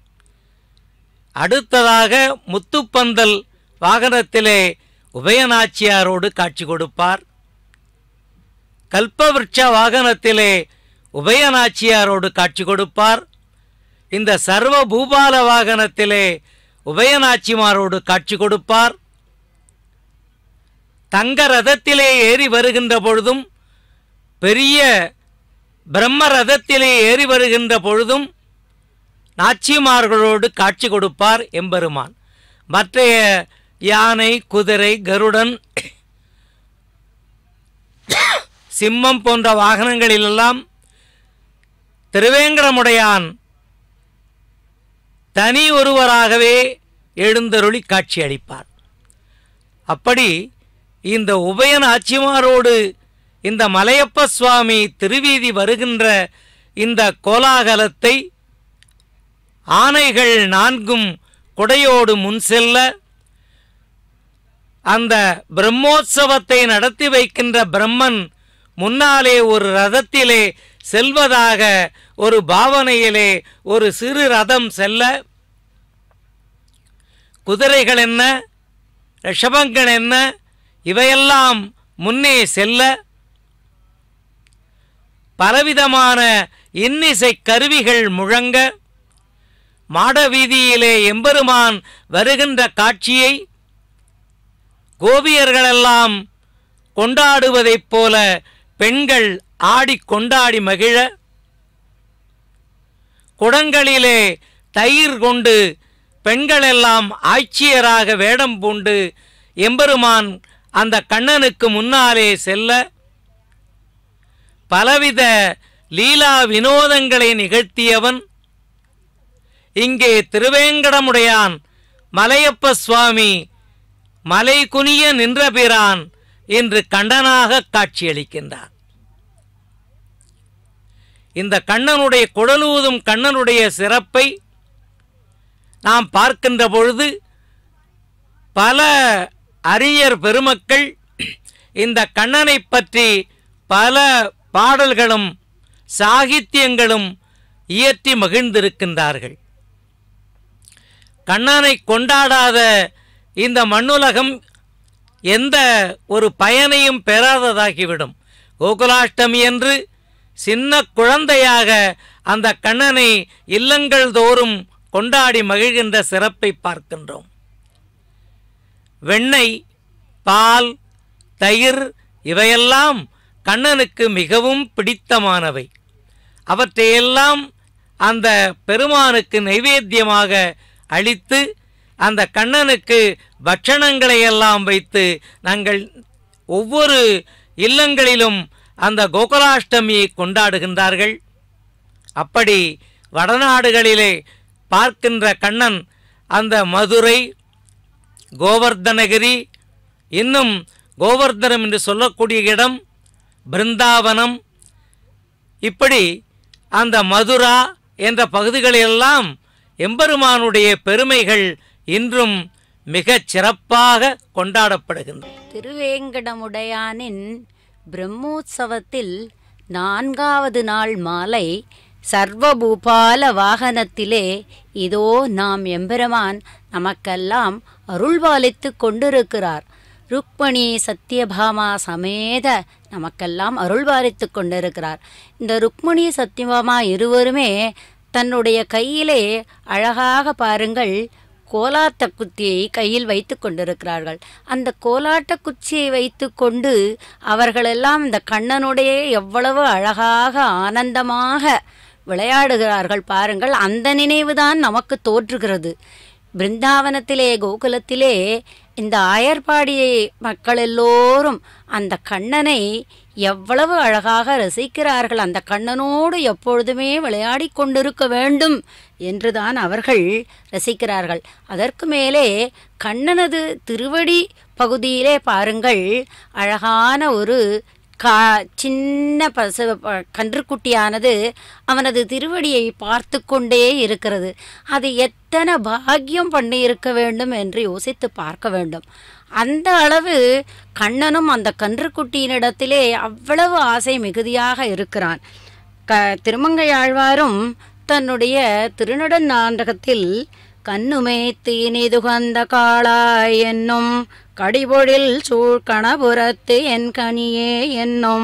அடுத்ததாக முத்துப்பந்தல் வாகனத்திலே உபயநாச்சியாரோடு காட்சி கொடுப்பார். கல்பவருட்ச வாகனத்திலே உபயநாச்சியாரோடு காட்சி கொடுப்பார். இந்த சர்வ பூபால வாகனத்திலே உபயநாச்சிமாரோடு காட்சி கொடுப்பார். தங்க ரதத்திலே ஏறி வருகின்ற பொழுதும், பெரிய பிரம்ம ரதத்திலே ஏறி வருகின்ற பொழுதும் நாச்சிமார்களோடு காட்சி கொடுப்பார் எம்பெருமான். மற்றைய யானை, குதிரை, கருடன், சிம்மம் போன்ற வாகனங்களிலெல்லாம் திருவேங்கடமுடையான் தனி ஒருவராகவே எழுந்தருளி காட்சி அளிப்பார். அப்படி இந்த உபயநாச்சிமாரோடு இந்த மலையப்ப சுவாமி திருவீதி வருகின்ற இந்த கோலாகலத்தை ஆனைகள் 4ம் குடையோடு முன் செல்ல, அந்த பிரம்மோற்சவத்தை நடத்தி வைக்கின்ற பிரம்மன் முன்னாலே ஒரு ரதத்திலே செல்வதாக ஒரு பாவனையிலே ஒரு சிறு ரதம் செல்ல, குதிரைகள் என்ன, ரிஷபங்கள் என்ன, இவையெல்லாம் முன்னே செல்ல, பலவிதமான இன்னிசை கருவிகள் முழங்க, மாடவீதியிலே எம்பெருமான் வருகின்ற காட்சியை கோபியர்களெல்லாம் கொண்டாடுவதைப் போல பெண்கள் ஆடி கொண்டாடி மகிழ, குடங்களிலே தயிர் கொண்டு பெண்களெல்லாம் ஆட்சியராக வேடம் பூண்டு எம்பெருமான் அந்த கண்ணனுக்கு முன்னாலே செல்ல, பலவித லீலா வினோதங்களை நிகழ்த்தியவன் இங்கே திருவேங்கடமுடையான் மலையப்ப சுவாமி மலை குனிய நின்ற பிரான் என்று கண்டனாக காட்சியளிக்கின்றார். இந்த கண்ணனுடைய குழலூதும் கண்ணனுடைய சிறப்பை நாம் பார்க்கின்ற பொழுது பல அறிஞர் பெருமக்கள் இந்த கண்ணனை பற்றி பல பாடல்களும் சாகித்யங்களும் இயற்றி மகிழ்ந்திருக்கின்றார்கள். கண்ணனை கொண்டாடாத இந்த மண்ணுலகம் எந்த ஒரு பயனையும் பெறாததாகிவிடும். கோகுலாஷ்டமி என்று சின்ன குழந்தையாக அந்த கண்ணனை இல்லங்கள் தோறும் கொண்டாடி மகிழ்கின்ற சிறப்பை பார்க்கின்றோம். வெண்ணெய், பால், தயிர் இவையெல்லாம் கண்ணனுக்கு மிகவும் பிடித்தமானவை. அவற்றையெல்லாம் அந்த பெருமானுக்கு நைவேத்தியமாக அளித்து அந்த கண்ணனுக்கு பட்சணங்களை எல்லாம் வைத்து நாங்கள் ஒவ்வொரு இல்லங்களிலும் அந்த கோகுலாஷ்டமியை கொண்டாடுகின்றார்கள். அப்படி வடநாடுகளிலே பார்க்கின்ற கண்ணன் அந்த மதுரை, கோவர்தனகிரி, இன்னும் கோவர்தனம் என்று சொல்லக்கூடிய இடம், பிருந்தாவனம், இப்படி அந்த மதுரா என்ற பகுதிகளெல்லாம் எம்பெருமானுடைய பெருமைகள் இன்றும் மிகச் சிறப்பாக கொண்டாடப்படுகின்றன. திருவேங்கடமுடையானின் பிரம்மோற்சவத்தில் 4வது நாள் மாலை சர்வபூபால வாகனத்திலே இதோ நாம் எம்பெருமான் நமக்கெல்லாம் அருள்பாலித்து கொண்டிருக்கிறார். ருக்மணி சத்யபாமா சமேத நமக்கெல்லாம் அருள்பாலித்து கொண்டிருக்கிறார். இந்த ருக்மணி சத்யபாமா இருவருமே தன்னுடைய கையிலே அழகாக பாருங்கள் கோலாட்ட குச்சியை கையில் வைத்து கொண்டிருக்கிறார்கள். அந்த கோலாட்ட குச்சியை வைத்து கொண்டு அவர்களெல்லாம் இந்த கண்ணனுடைய எவ்வளவு அழகாக ஆனந்தமாக விளையாடுகிறார்கள் பாருங்கள். அந்த நினைவுதான் நமக்கு தோற்றுகிறது. பிருந்தாவனத்திலே கோகுலத்திலே இந்த ஆயர்பாடி மக்கள் எல்லோரும் அந்த கண்ணனை எவ்வளவு அழகாக ரசிக்கிறார்கள். அந்த கண்ணனோடு எப்பொழுதுமே விளையாடி கொண்டிருக்க வேண்டும் என்றுதான் அவர்கள் ரசிக்கிறார்கள். அதற்கு மேலே கண்ணனது திருவடி பகுதியிலே பாருங்கள் அழகான ஒரு சின்ன கன்றுக்குட்டியானது அவனது திருவடியை பார்த்து கொண்டே இருக்கிறது. அது எத்தனை பாக்கியம் பண்ணி இருக்க வேண்டும் என்று யோசித்து பார்க்க வேண்டும். அந்த அளவு கண்ணனும் அந்த கன்றுக்குட்டியினிடத்திலே அவ்வளவு ஆசை மிகுதியாக இருக்கிறான். திருமங்கையாழ்வாரும் தன்னுடைய திருநடன் நாடகத்தில் கண்ணுமே தீனிதுகந்த காளாய் என்னும் கடிபொழில் சூழ்கணபுரத்து என் கனியே என்னும்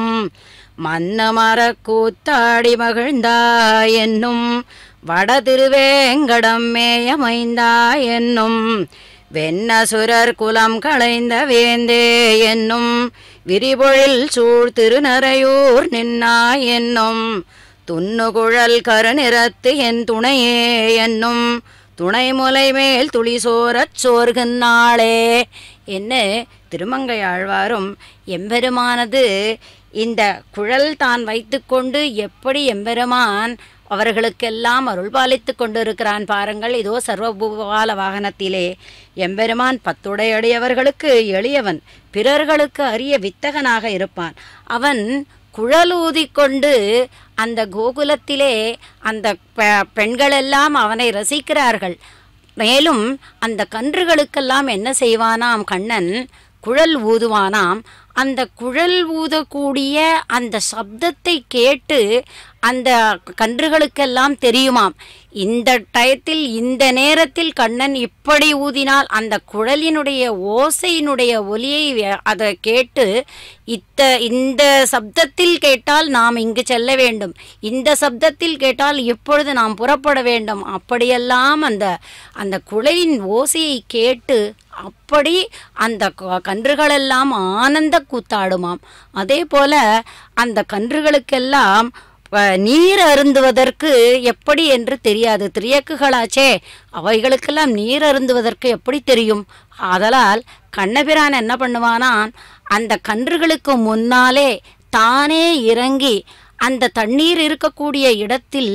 மன்னமர கூத்தாடி மகிழ்ந்தாய் என்னும் வட திருவேங்கடம் மேயமைந்தாய் என்னும் வெண்ணசுரர் குலம் களைந்த வேந்தே என்னும் விரிபொழில் சூழ் திருநரையூர் நின்னாய் என்னும் துண்ணுகுழல் கருநிறத்து என் துணையே என்னும் துணைமுலை மேல் துளி சோரச் சோர்கின்னாளே என்ன திருமங்கையாழ்வாரும் எம்பெருமானது இந்த குழல் தான் வைத்து கொண்டு எப்படி எம்பெருமான் அவர்களுக்கெல்லாம் அருள்பாலித்து கொண்டிருக்கிறான் பாருங்கள். இதோ சர்வபூபால வாகனத்திலே எம்பெருமான் 10 உடையவர்களுக்கு எளியவன், பிறர்களுக்கு அரிய வித்தகனாக இருப்பான். அவன் குழலூதி கொண்டு அந்த கோகுலத்திலே அந்த பெண்களெல்லாம் அவனை ரசிக்கிறார்கள். மேலும் அந்த கன்றுகளுக்கெல்லாம் என்ன செய்வானாம் கண்ணன், குழல் ஊதுவானாம். அந்த குழல் ஊதக்கூடிய அந்த சப்தத்தை கேட்டு அந்த கன்றுகளுக்கெல்லாம் தெரியுமாம் இந்த டயத்தில் இந்த நேரத்தில் கண்ணன் இப்படி ஊதினால் அந்த குழலினுடைய ஓசையினுடைய ஒலியை அதை கேட்டு இந்த சப்தத்தில் கேட்டால் நாம் இங்கு செல்ல வேண்டும், இந்த சப்தத்தில் கேட்டால் இப்பொழுது நாம் புறப்பட வேண்டும். அப்படியெல்லாம் அந்த குழலின் ஓசையை கேட்டு அப்படி அந்த கன்றுகளெல்லாம் ஆனந்த கூத்தாடுமாம். அதே போல அந்த கன்றுகளுக்கெல்லாம் நீர் அருந்துவதற்கு எப்படி என்று தெரியாது, திரியக்குகளாச்சே, அவைகளுக்கெல்லாம் நீர் அருந்துவதற்கு எப்படி தெரியும்? ஆதலால் கண்ணபிரான் என்ன பண்ணுவானான், அந்த கன்றுகளுக்கு முன்னாலே தானே இறங்கி அந்த தண்ணீர் இருக்கக்கூடிய இடத்தில்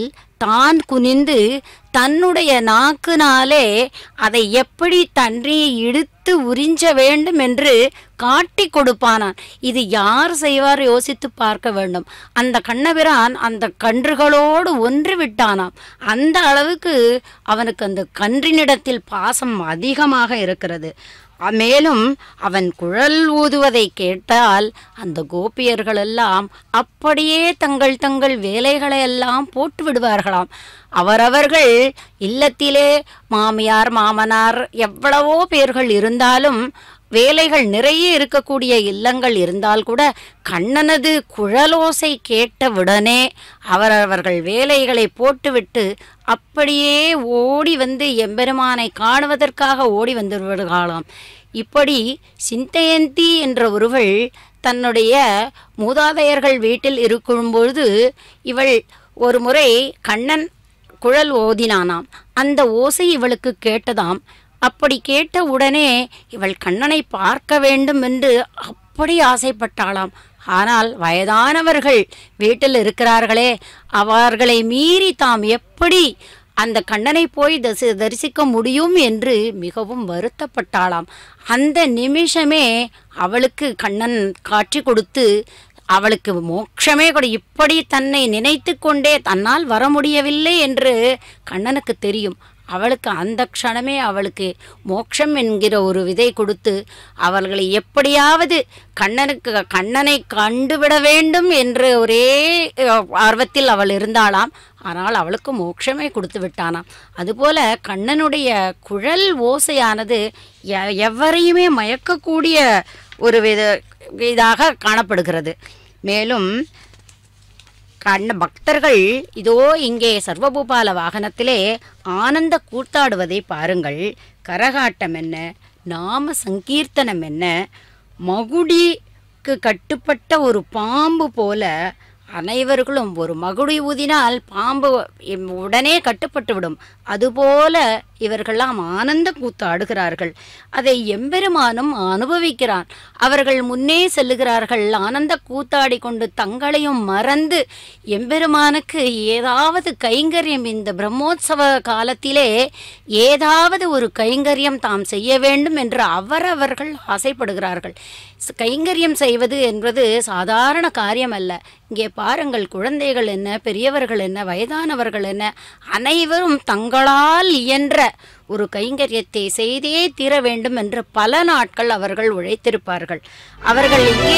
தான் குனிந்து தன்னுடைய நாக்குனாலே அதை எப்படி தண்ணீரை இழுத்து உறிஞ்ச வேண்டும் என்று காட்டி கொடுப்பானான். இது யார் செய்வார் யோசித்து பார்க்க வேண்டும். அந்த கண்ணபிரான் அந்த கன்றுகளோடு ஒன்று விட்டானாம். அந்த அளவுக்கு அவனுக்கு அந்த கன்றினிடத்தில் பாசம் அதிகமாக இருக்கிறது. மேலும் அவன் குழல் ஊதுவதை கேட்டால் அந்த கோபியர்களெல்லாம் அப்படியே தங்கள் தங்கள் வேலைகளை எல்லாம் போட்டு விடுவார்களாம். அவரவர்கள் இல்லத்திலே மாமியார் மாமனார் எவ்வளவோ பேர்கள் இருந்தாலும் வேலைகள் நிறைய இருக்கக்கூடிய இல்லங்கள் இருந்தால் கூட கண்ணனது குழலோசை கேட்டவுடனே அவரவர்கள் வேலைகளை போட்டுவிட்டு அப்படியே ஓடி வந்து எம்பெருமானை காணுவதற்காக ஓடி வந்து விடுகலாம். இப்படி சிந்தையந்தி என்ற ஒருவள் தன்னுடைய மூதாதையர்கள் வீட்டில் இருக்கும்பொழுது இவள் ஒரு முறை கண்ணன் குழல் ஓதினானாம். அந்த ஓசை இவளுக்கு கேட்டதாம். அப்படி கேட்ட உடனே இவள் கண்ணனை பார்க்க வேண்டும் என்று அப்படி ஆசைப்பட்டாளாம். ஆனால் வயதானவர்கள் வீட்டில் இருக்கிறார்களே, அவர்களை மீறி தாம் எப்படி அந்த கண்ணனை போய் தரிசிக்க முடியும் என்று மிகவும் வருத்தப்பட்டாளாம். அந்த நிமிஷமே அவளுக்கு கண்ணன் காட்சி கொடுத்து அவளுக்கு மோட்சமே கூட இப்படி தன்னை நினைத்து கொண்டே தன்னால் வர முடியவில்லை என்று கண்ணனுக்கு தெரியும். அவளுக்கு அந்த க்ஷணமே அவளுக்கு மோட்சம் என்கிற ஒரு விதை கொடுத்து அவர்களை எப்படியாவது கண்ணனை கண்டுவிட வேண்டும் என்று ஒரே ஆர்வத்தில் அவள் இருந்தாளாம். ஆனால் அவளுக்கு மோட்சமே கொடுத்து விட்டானாம். அதுபோல கண்ணனுடைய குழல் ஓசையானது எவரையுமே மயக்கக்கூடிய ஒரு இதாக காணப்படுகிறது. மேலும் பக்தர்கள் இதோ இங்கே சர்வபூபால வாகனத்திலே ஆனந்த கூத்தாடுவதை பாருங்கள். கரகாட்டம் என்ன, நாம சங்கீர்த்தனம் என்ன, மகுடிக்கு கட்டுப்பட்ட ஒரு பாம்பு போல அனைவர்களும் ஒரு மகுடி ஊதினால் பாம்பு உடனே கட்டுப்பட்டு விடும். அதுபோல இவர்களெல்லாம் ஆனந்த கூத்து ஆடுகிறார்கள். அதை எம்பெருமானும் அனுபவிக்கிறான். அவர்கள் முன்னே செல்லுகிறார்கள். ஆனந்த கூத்தாடி கொண்டு தங்களையும் மறந்து எம்பெருமானுக்கு ஏதாவது கைங்கரியம் இந்த பிரம்மோற்சவ காலத்திலே ஏதாவது ஒரு கைங்கரியம் தாம் செய்ய வேண்டும் என்று அவரவர்கள் ஆசைப்படுகிறார்கள். கைங்கரியம் செய்வது என்பது சாதாரண காரியம் அல்ல. இங்கே பாருங்கள், குழந்தைகள் என்ன, பெரியவர்கள் என்ன, வயதானவர்கள் என்ன, அனைவரும் தங்களால் இயன்ற ஒரு கைங்கரியத்தை செய்தே தீர வேண்டும் என்று பல நாட்கள் அவர்கள் உழைத்திருப்பார்கள். அவர்கள் இங்கே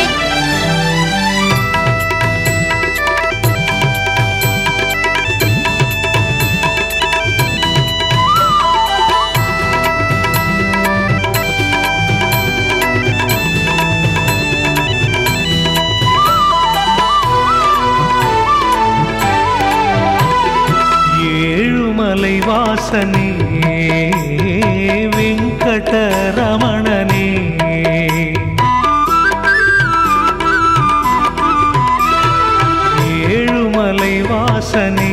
ஏழுமலை வாசனே வெங்கடரமணனே, ஏழுமலை வாசனே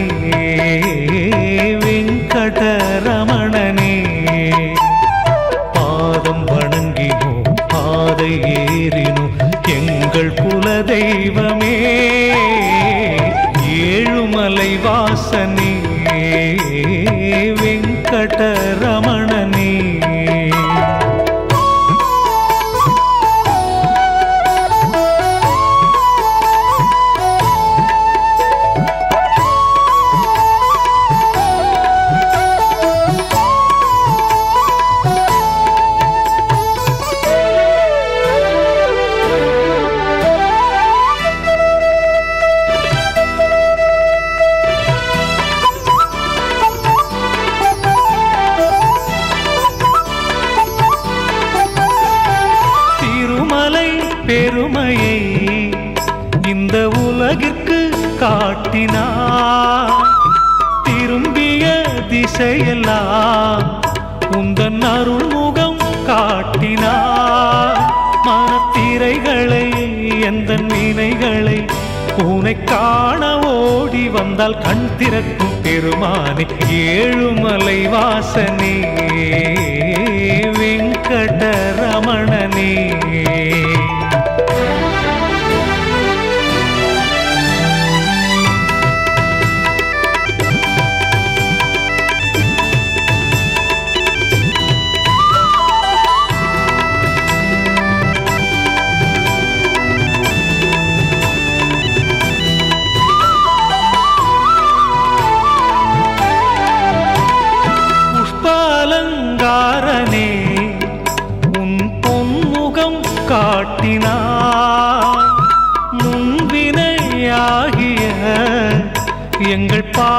வெங்கடரமணனே, பாதம் வணங்கினோ பாதை ஏறினோ எங்கள் குலதெய்வமே, ஏழுமலை வாசனே வெங்கடரமணனே. பெருமையை இந்த உலகிற்கு காட்டினார், திரும்பிய திசையெல்லாம் உந்தன் அருள்முகம் காட்டினார், மனத்திரைகளை எந்த வினைகளை உனை காண ஓடி வந்தால் கண் திறக்கும் பெருமானே, ஏழுமலை வாசனே வெங்கடரமணனே.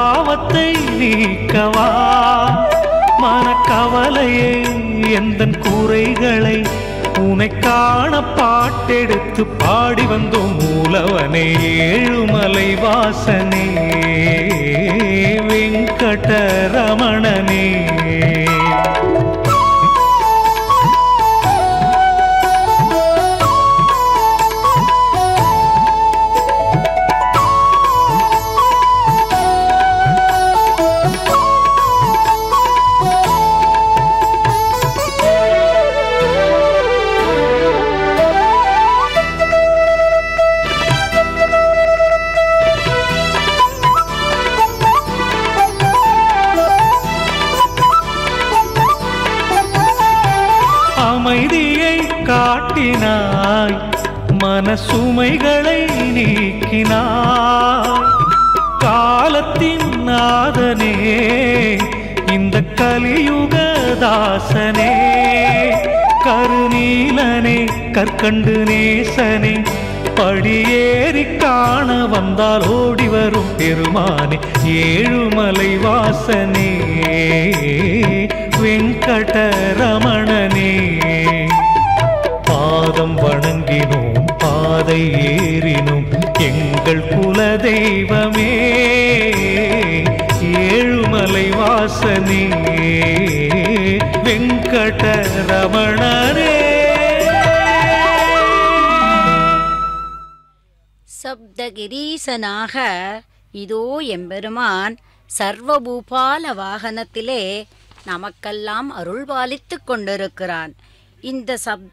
பாவத்தை நீக்கவா மனக்கவலையை எந்தன் குறைகளை உனை காண பாட்டெடுத்து பாடி வந்தோம் மூலவனே ஏழுமலை வாசனே வெங்கடரமணனே. அமைதியை காட்டினாய் மனசுமைகளை நீக்கினாய் காலத்தின் நாதனே இந்த கலியுக தாசனே கருநீலனே கற்கண்டு நேசனே படியேறி காண வந்தால் ஓடி வரும் பெருமானே ஏழுமலை வாசனே வெங்கடரமணனே. பாதம் வணங்கினோம் பாதை ஏறினோம் எங்கள் குல தெய்வமே ஏழுமலை வாசனே வெங்கடரமணனே. சப்தகிரீசனாக இதோ எம்பெருமான் சர்வபூபால வாகனத்திலே நமக்கெல்லாம் அருள்பாலித்து கொண்டிருக்கிறான். இந்த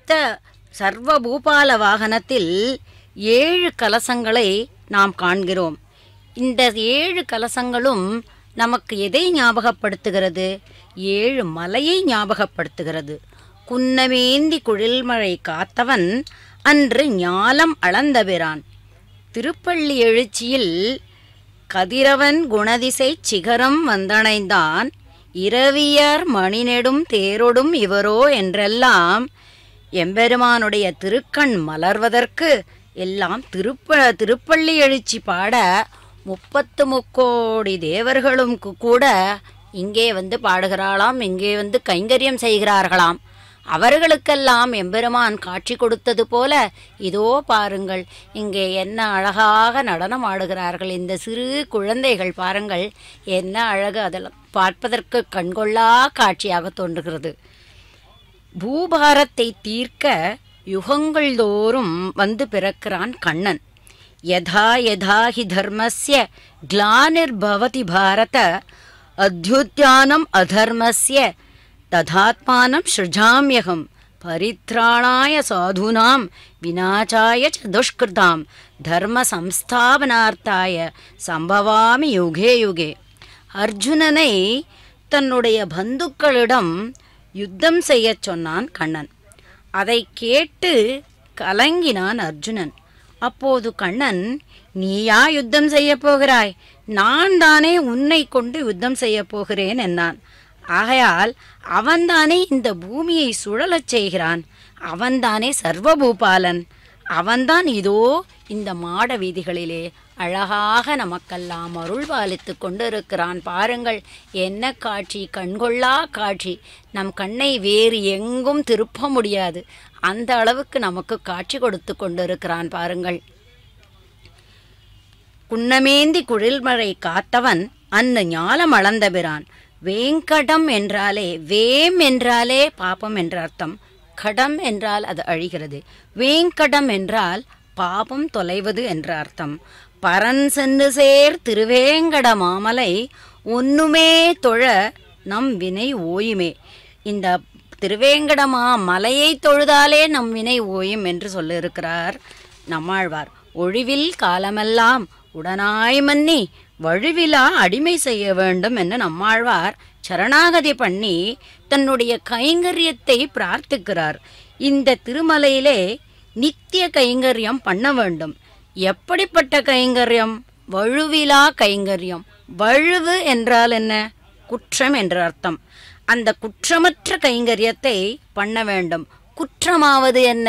சர்வபூபால வாகனத்தில் 7 கலசங்களை நாம் காண்கிறோம். இந்த 7 கலசங்களும் நமக்கு எதை ஞாபகப்படுத்துகிறது? 7 மலையை ஞாபகப்படுத்துகிறது. குன்னமேந்தி குழில்மழை காத்தவன் அன்று ஞாலம் அளந்தபிரான். திருப்பள்ளி எழுச்சியில் கதிரவன் குணதிசை சிகரம் வந்தணைந்தான் இரவியர் மணிநெடும் தேரொடும் இவரோ என்றெல்லாம் எம்பெருமானுடைய திருக்கண் மலர்வதற்கு எல்லாம் திருப்பள்ளி எழுச்சி பாட 33 கோடி தேவர்களும் கூட இங்கே வந்து பாடுகிறாளாம், இங்கே வந்து கைங்கரியம் செய்கிறார்களாம். அவர்களுக்கெல்லாம் எம்பெருமான் காட்சி கொடுத்தது போல இதோ பாருங்கள், இங்கே என்ன அழகாக நடனம் ஆடுகிறார்கள் இந்த சிறு குழந்தைகள். பாருங்கள் என்ன அழகு, அதெல்லாம் பார்ப்பதற்கு கண்கொள்ளா காட்சியாக தோன்றுகிறது. பூபாரத்தை தீர்க்க யுகங்கள் தோறும் வந்து பிறக்கிறான் கண்ணன். யதா யதா ஹி தர்மஸ்ய க்ளானிர்பவதி பாரத அத்யுத்யானம் அதர்மஸ்ய ததாத்மானம் ஸ்ருஜாம்யகம் பரித்ராணாய சாதுனாம் விநாசாய ச துஷ்கிருதாம் தர்ம சம்ஸ்தாபனார்த்தாய சம்பவாமி யுகே யுகே. அர்ஜுனனை தன்னுடைய பந்துக்களிடம் யுத்தம் செய்ய சொன்னான் கண்ணன். அதை கேட்டு கலங்கினான் அர்ஜுனன். அப்போது கண்ணன், நீயா யுத்தம் செய்ய போகிறாய்? நான் தானே உன்னை கொண்டு யுத்தம் செய்ய போகிறேன் என்னான். ஆகையால் அவன்தானே இந்த பூமியை சுழலச் செய்கிறான், அவன்தானே சர்வபூபாலன், அவன்தான் இதோ இந்த மாட வீதிகளிலே அழகாக நமக்கெல்லாம் அருள்பாலித்து கொண்டிருக்கிறான். பாருங்கள் என்ன காட்சி, கண்கொள்ளா காட்சி. நம் கண்ணை வேறு எங்கும் திருப்ப முடியாது, அந்த அளவுக்கு நமக்கு காட்சி கொடுத்து கொண்டிருக்கிறான். பாருங்கள், குன்னமேந்தி குழில்மழை காத்தவன் அன்னு ஞாலம் அளந்தபிரான். வேங்கடம் என்றாலே, வேம் என்றாலே பாபம் என்ற அர்த்தம், கடம் என்றால் அது அழிகிறது, வேங்கடம் என்றால் பாபம் தொலைவது என்ற அர்த்தம். பரன் சென்று சேர் திருவேங்கட மாமலை ஒன்னுமே தொழ நம் வினை ஓயுமே. இந்த திருவேங்கடமா மலையை தொழுதாலே நம் வினை ஓயும் என்று சொல்லியிருக்கிறார் நம்மாழ்வார். ஒழிவில் காலமெல்லாம் உடனாய் மன்னி வழுவிலா அடிமை செய்ய வேண்டும் என்று நம்மாழ்வார் சரணாகதி பண்ணி தன்னுடைய கைங்கரியத்தை பிரார்த்திக்கிறார். இந்த திருமலையிலே நித்திய கைங்கரியம் பண்ண வேண்டும். எப்படிப்பட்ட கைங்கரியம்? வழுவிலா கைங்கரியம். வழுவு என்றால் என்ன? குற்றம் என்ற அர்த்தம். அந்த குற்றமற்ற கைங்கரியத்தை பண்ண வேண்டும். குற்றமாவது என்ன?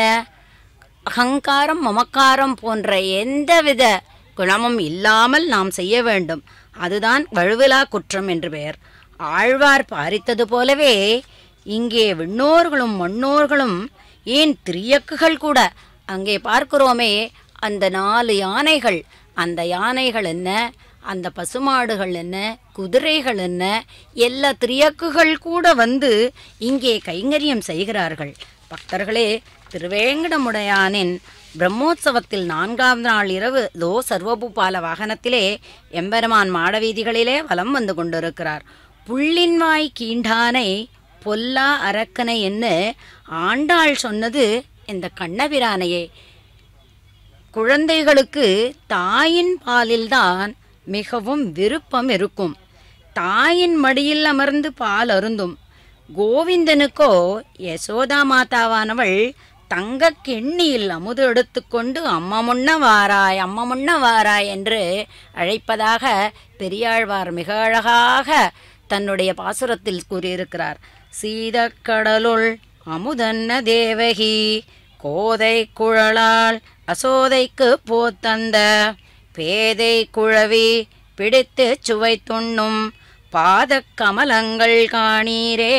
அகங்காரம் மமக்காரம் போன்ற எந்தவித குணமும் இல்லாமல் நாம் செய்ய வேண்டும். அதுதான் வழுவிலா குற்றம் என்று பெயர். ஆழ்வார் பாரித்தது போலவே இங்கே விண்ணோர்களும் மண்ணோர்களும், ஏன் திரியக்குகள் கூட அங்கே பார்க்கிறோமே, அந்த 4 யானைகள், அந்த யானைகள் என்ன, அந்த பசுமாடுகள் என்ன, குதிரைகள் என்ன, எல்லா திரியக்குகள் கூட வந்து இங்கே கைங்கரியம் செய்கிறார்கள். பக்தர்களே, திருவேங்கடமுடையானின் பிரம்மோற்சவத்தில் 4ஆம் நாள் இரவு சர்வபூபால வாகனத்திலே எம்பெருமான் மாடவீதிகளிலே வலம் வந்து கொண்டிருக்கிறார். புள்ளின்வாய் கீண்டானை பொல்லா அரக்கனை என்று ஆண்டாள் சொன்னது இந்த கண்ணபிரானையே. குழந்தைகளுக்கு தாயின் பாலில்தான் மிகவும் விருப்பம் இருக்கும். தாயின் மடியில் அமர்ந்து பால் அருந்தும். கோவிந்தனுக்கோ யசோதா மாதாவானவள் தங்க கெண்ணியில் அமுது எடுத்துக்கொண்டு அம்மா முன்ன வாராய், அம்மா முன்ன வாராய் என்று அழைப்பதாக பெரியாழ்வார் மிக அழகாக தன்னுடைய பாசுரத்தில் கூறியிருக்கிறார். சீதக்கடலுள் அமுதன்ன தேவகி கோதை குழலால் அசோதைக்கு போத்தந்த பேதை குழவி பிடித்து சுவை துண்ணும் பாதக் கமலங்கள் காணீரே,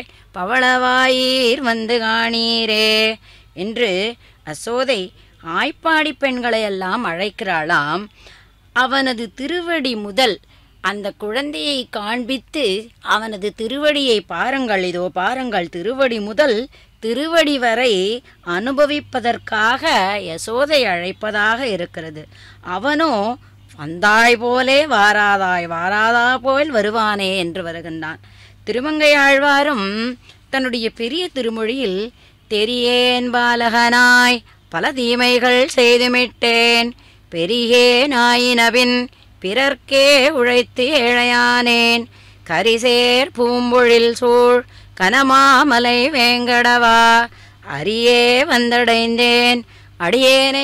பவளவாயீர் வந்து காணீரே என்று அசோதை ஆய்ப்பாடி பெண்களையெல்லாம் அழைக்கிறாளாம். அவனது திருவடி முதல் அந்த குழந்தையை காண்பித்து அவனது திருவடியை பாருங்கள், இதோ பாருங்கள், திருவடி முதல் திருவடி வரை அனுபவிப்பதற்காக யசோதை அழைப்பதாக இருக்கிறது. அவனோ வந்தாய் போலே வாராதாய், வாராதா போல் வருவானே என்று வருகின்றான். திருமங்கையாழ்வாரும் தன்னுடைய பெரிய திருமொழியில் தெரியேன் பாலகனாய் பல தீமைகள் செய்துமிட்டேன், பெரியேனாயினபின் பிறர்க்கே உழைத்து ஏழையானேன், கரிசேர் பூம்பொழில் சூழ் கனமாமலை வேங்கடவா அரியே வந்தடைந்தேன் அடியேனை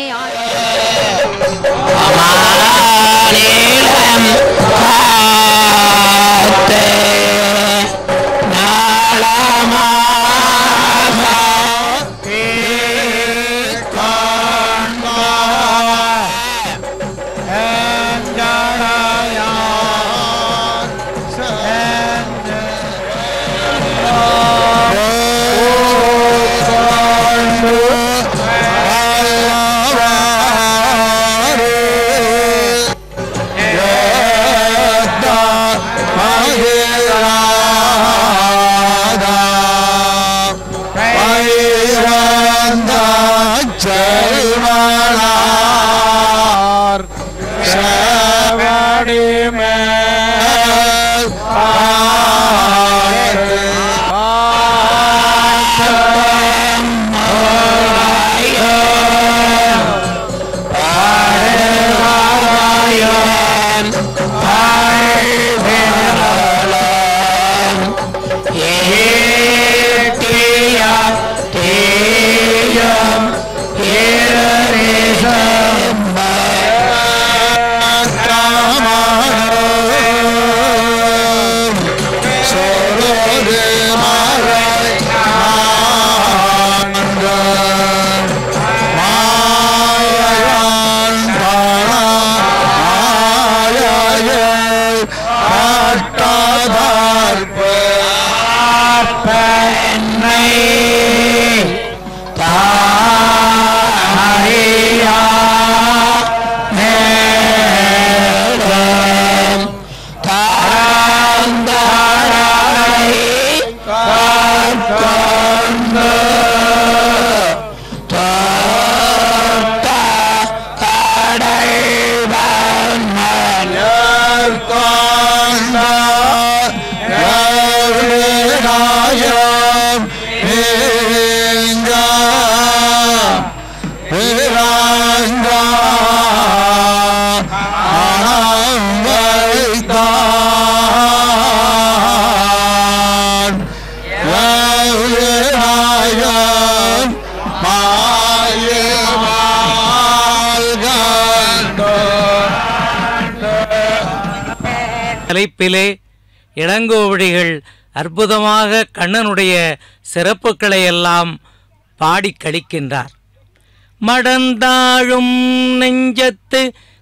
தலைப்பிலே இளங்கோவடிகள் அற்புதமாக கண்ணனுடைய சிறப்புகளை எல்லாம் பாடி கழிக்கின்றார். மடந்தாழும் நெஞ்சத்து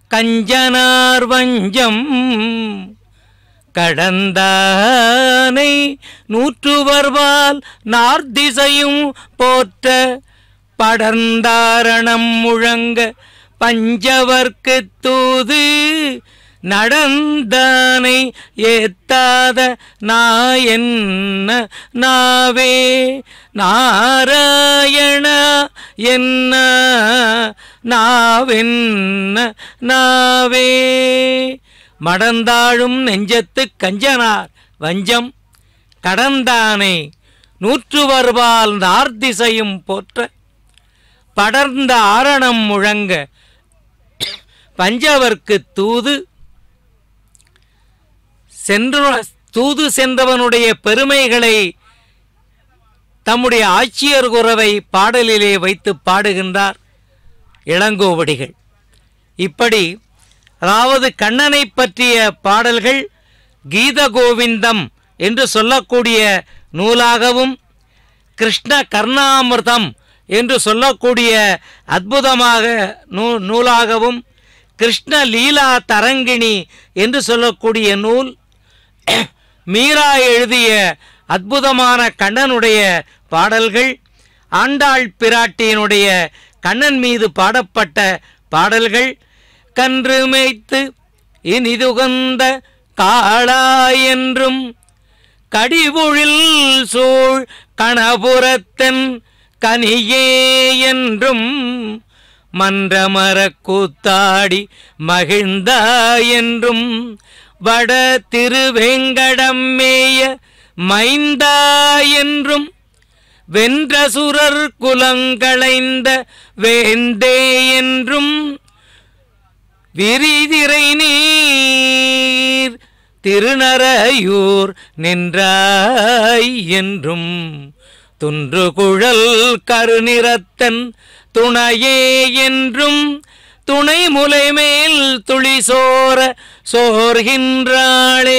கஞ்சனார் வஞ்சம் கடந்தானை நூற்றுவர்வால் நார்திசையும் போற்ற படர்ந்தாரணம் முழங்க பஞ்சவர்க்கு தூது நடந்தானை ஏத்தாத நாயென்ன நாவே நாராயண என்ன நாவென்ன நாவே. மடந்தாழும் நெஞ்சத்து கஞ்சனார் வஞ்சம் கடந்தானை நூற்றுவர்வால் நார்திசையும் போற்ற படர்ந்த ஆரணம் முழங்க பஞ்சவர்க்கு தூது சென்றவனுடைய பெருமைகளை தம்முடைய ஆட்சியர் குரவை பாடலிலே வைத்து பாடுகின்றார் இளங்கோவடிகள். இப்படி அதாவது கண்ணனை பற்றிய பாடல்கள் கீத கோவிந்தம் என்று சொல்லக்கூடிய நூலாகவும் கிருஷ்ண கர்ணாமிர்தம் என்று சொல்லக்கூடிய அற்புதமாக நூலாகவும் கிருஷ்ண லீலா தரங்கிணி என்று சொல்லக்கூடிய நூல், மீரா எழுதிய அற்புதமான கண்ணனுடைய பாடல்கள், ஆண்டாள் பிராட்டியினுடைய கண்ணன் மீது பாடப்பட்ட பாடல்கள், கன்று மேய்த்து இனிதுகந்த காளாய் என்றும் கடிபொழில் சூழ் கணபுரத்தன் கனியே என்றும் மன்றமரக் கூத்தாடி மகிழ்ந்தா என்றும் வட திருவேங்கடம் மேய மைந்தா என்றும் வென்ற சுரர் குலங்களைந்த வேந்தே என்றும் விரிதிரை நீர் திருநரையூர் நின்றாய் என்றும் துன்றுகுழல் கருநிறத்தன் துணையே என்றும் துணை முலை மேல் துளி சோர சோர்கின்றாளே.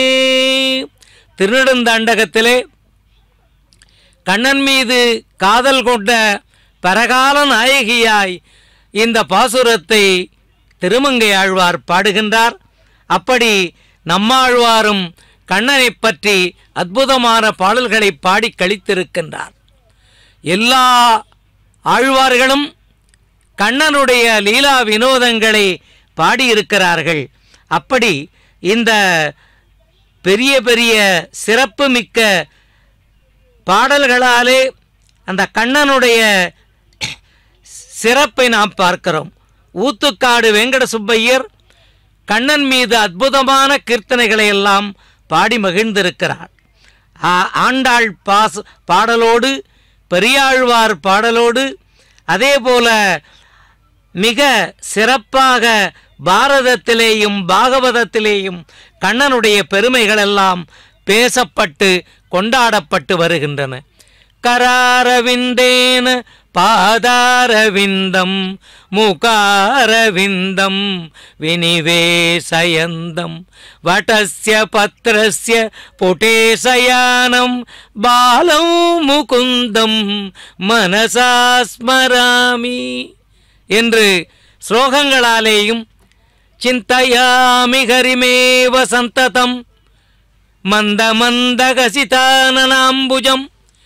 திருநெடுந்தாண்டகத்திலே கண்ணன் மீது காதல் கொண்ட பரகால நாயகியாய் இந்த பாசுரத்தை திருமங்கை ஆழ்வார் பாடுகின்றார். அப்படி நம்மாழ்வாரும் கண்ணனை பற்றி அற்புதமான பாடல்களை பாடி கழித்திருக்கின்றார். எல்லா ஆழ்வார்களும் கண்ணனுடைய லீலா வினோதங்களை பாடியிருக்கிறார்கள். அப்படி இந்த பெரிய பெரிய சிறப்புமிக்க பாடல்களாலே அந்த கண்ணனுடைய சிறப்பை நாம் பார்க்கிறோம். ஊத்துக்காடு வெங்கட சுப்பையர் கண்ணன் மீது அற்புதமான கீர்த்தனைகளை எல்லாம் பாடி மகிழ்ந்திருக்கிறார். ஆண்டாள் பாடலோடு பெரியாழ்வார் பாடலோடு அதே போல மிக சிறப்பாக பாரதத்திலேயும் பாகவதத்திலேயும் கண்ணனுடைய பெருமைகள் எல்லாம் பேசப்பட்டு கொண்டாடப்பட்டு வருகின்றன. கராரவிந்தேன பாதாரவிந்தம் முகாரவிந்தம் வினிவேசயந்தம் வடஸ்ய பத்ரஸ்ய புடேசயானம் பாலம் முகுந்தம் மனசா ஸ்மராமி என்று ஸ்லோகங்களாலேயும் சிந்தயாமி ஹரிமேவ சந்ததம் மந்த மந்தகசிதானனாம்புஜம்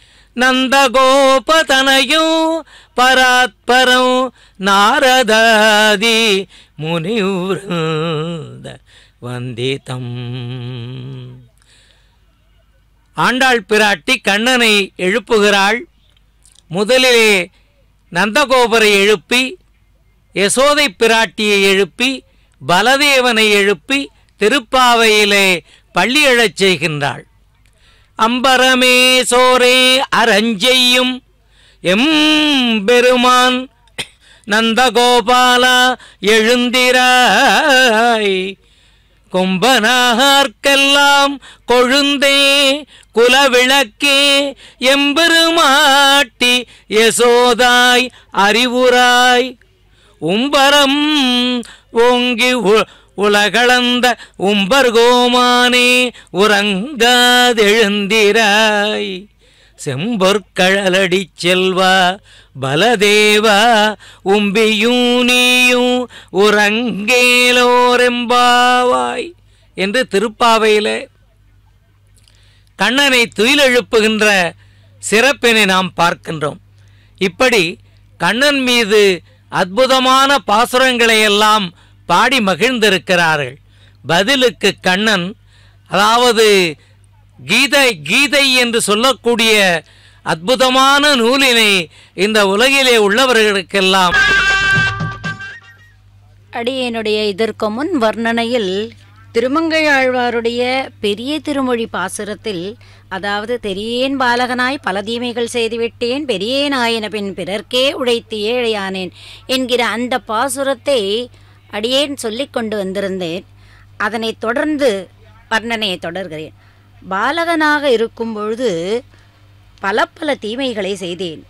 நந்தகோபதனயோ பராத்பரோ நாரதாதி முனிவ்ருந்த வந்திதம். ஆண்டாள் பிராட்டி கண்ணனை எழுப்புகிறாள். முதலிலே நந்தகோபரை எழுப்பி, யசோதை பிராட்டியை எழுப்பி, பலதேவனை எழுப்பி திருப்பாவையிலே பள்ளி எழச் செய்கின்றாள். அம்பரமே சோரே அரஞ்செய்யும் எம்பெருமான் நந்தகோபாலா எழுந்திராய், கொம்பனார்க்கெல்லாம் கொழுந்தே குலவிளக்கே எம்பெருமாட்டி யசோதாய் அறிவுராய், உம்பரம் ஓங்கி உலகளந்த உம்பர்கோமானே உறங்காதெழுந்திராய், செம்பொற்கழலடி செல்வா பலதேவா உம்பியூனியும் உறங்கேலோரெம்பாவாய் என்று திருப்பாவையில் கண்ணனை துயிலெழுப்புகின்ற சிறப்பினை நாம் பார்க்கின்றோம். இப்படி கண்ணன் மீது அற்புதமான பாசுரங்களை எல்லாம் பாடி மகிழ்ந்திருக்கிறார்கள். பதிலுக்கு கண்ணன், அதாவது கீதை என்று சொல்லக்கூடிய அற்புதமான நூலினை இந்த உலகிலே உள்ளவர்களுக்கெல்லாம் அடியேனுடைய இதற்கு முன் வர்ணனையில் திருமங்கையாழ்வாருடைய பெரிய திருமொழி பாசுரத்தில், அதாவது தெரியேன் பாலகனாய் பல தீமைகள் செய்துவிட்டேன் பெரியேனாயின பின் பிறர்க்கே உழைத்து ஏழையானேன் என்கிற அந்த பாசுரத்தை அடியேன் சொல்லிக் கொண்டு வந்திருந்தேன். அதனை தொடர்ந்து வர்ணனையை தொடர்கிறேன். பாலகனாக இருக்கும் பொழுது பல பல தீமைகளை செய்தேன்.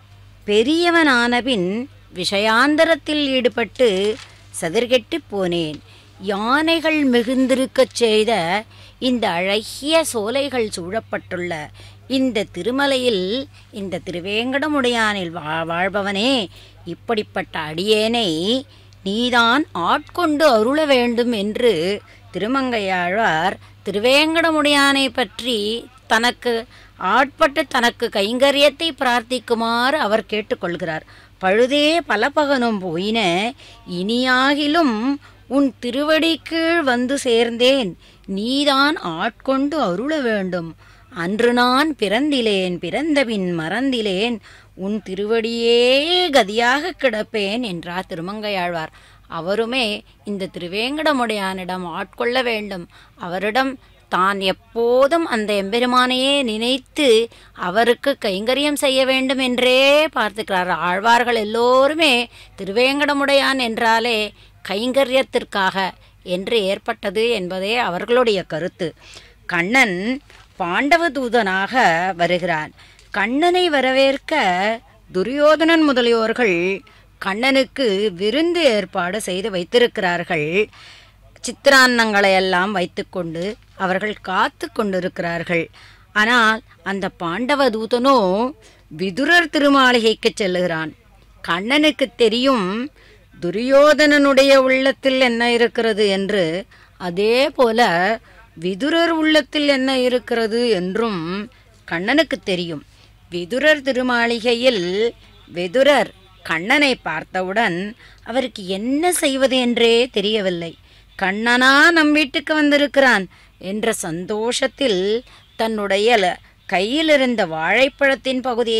பெரியவனானபின் விஷயாந்தரத்தில் ஈடுபட்டு சதிர்கெட்டு போனேன். யானைகள் மிகுந்திருக்கச் செய்த இந்த அழகிய சோலைகள் சூழப்பட்டுள்ள இந்த திருமலையில் இந்த திருவேங்கடமுடையானில் வாழ்பவனே, இப்படிப்பட்ட அடியேனை நீதான் ஆட்கொண்டு அருள வேண்டும் என்று திருமங்கையாழ்வார் திருவேங்கடமுடையானை பற்றி தனக்கு ஆட்பட்டு தனக்கு கைங்கரியத்தை பிரார்த்திக்குமாறு அவர் கேட்டுக்கொள்கிறார். பழுதே பலபகனும் போயின இனியாகிலும் உன் திருவடி கீழ் வந்து சேர்ந்தேன், நீதான் ஆட்கொண்டு அருள வேண்டும். அன்று நான் பிறந்திலேன், பிறந்தபின் மறந்திலேன், உன் திருவடியே கதியாக கிடப்பேன் என்றார் திருமங்கையாழ்வார். அவருமே இந்த திருவேங்கடமுடையானிடம் ஆட்கொள்ள வேண்டும், அவரிடம் தான் எப்போதும் அந்த எம்பெருமானையே நினைத்து அவருக்கு கைங்கரியம் செய்ய வேண்டும் என்றே பார்த்துக்கிறார். ஆழ்வார்கள் எல்லோருமே திருவேங்கடமுடையான் என்றாலே கைங்கரியத்திற்காக என்று ஏற்பட்டது என்பதே அவர்களுடைய கருத்து. கண்ணன் பாண்டவ தூதனாக வருகிறான். கண்ணனை வரவேற்க துரியோதனன் முதலியோர்கள் கண்ணனுக்கு விருந்து ஏற்பாடு செய்து வைத்திருக்கிறார்கள். சித்திரான்னங்களை எல்லாம் வைத்துக்கொண்டு அவர்கள் காத்து கொண்டிருக்கிறார்கள். ஆனால் அந்த பாண்டவ தூதனோ விதுரர் திருமாளிகைக்கு செல்லுகிறான். கண்ணனுக்கு தெரியும் துரியோதனனுடைய உள்ளத்தில் என்ன இருக்கிறது என்று, அதே போல விதுரர் உள்ளத்தில் என்ன இருக்கிறது என்றும் கண்ணனுக்கு தெரியும். விதுரர் திருமாளிகையில் விதுரர் கண்ணனை பார்த்தவுடன் அவருக்கு என்ன செய்வது என்றே தெரியவில்லை. கண்ணனா நம் வீட்டுக்கு வந்திருக்கிறான் என்ற சந்தோஷத்தில் தன்னுடைய கையில் இருந்த வாழைப்பழத்தின்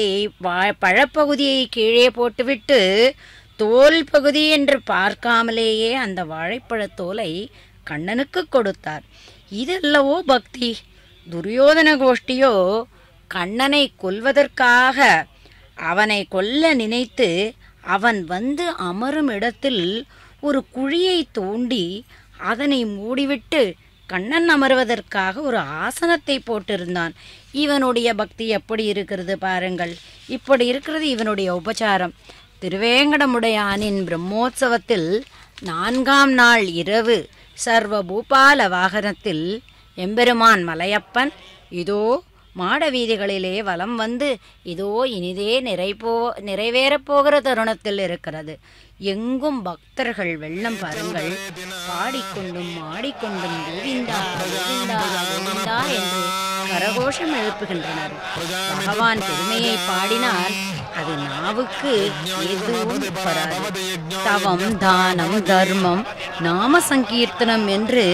பழப்பகுதியை கீழே போட்டுவிட்டு தோல் பகுதி என்று பார்க்காமலேயே அந்த வாழைப்பழத்தோலை கண்ணனுக்கு கொடுத்தார். இதல்லவோ பக்தி. துரியோதன கோஷ்டியோ கண்ணனை கொல்வதற்காக அவனை கொல்ல நினைத்து அவன் வந்து அமரும் இடத்தில் ஒரு குழியை தோண்டி அதனை மூடிவிட்டு கண்ணன் அமர்வதற்காக ஒரு ஆசனத்தை போட்டிருந்தான். இவனுடைய பக்தி எப்படி இருக்கிறது பாருங்கள். இப்படி இருக்கிறது இவனுடைய உபச்சாரம். திருவேங்கடமுடையானின் பிரம்மோற்சவத்தில் 4ஆம் நாள் இரவு சர்வ பூபால வாகனத்தில் எம்பெருமான் மலையப்பன் இதோ மாட வீதிகளிலே வலம் வந்து இதோ இனிதே நிறைவேறப் போகிற தருணத்தில் இருக்கிறது. எங்கும் பக்தர்கள் வெள்ளம் பாருங்கள் பாடிக்கொண்டும் ஆடிக்கொண்டும் கோவிந்தா கோவிந்தா கோவிந்தா என்று கரகோஷம் எழுப்புகின்றனர். பகவான் பெருமையை பாடினால் அது நாவுக்கு எதுவும் வராது. தவம், தானம், தர்மம், நாம சங்கீர்த்தனம் என்று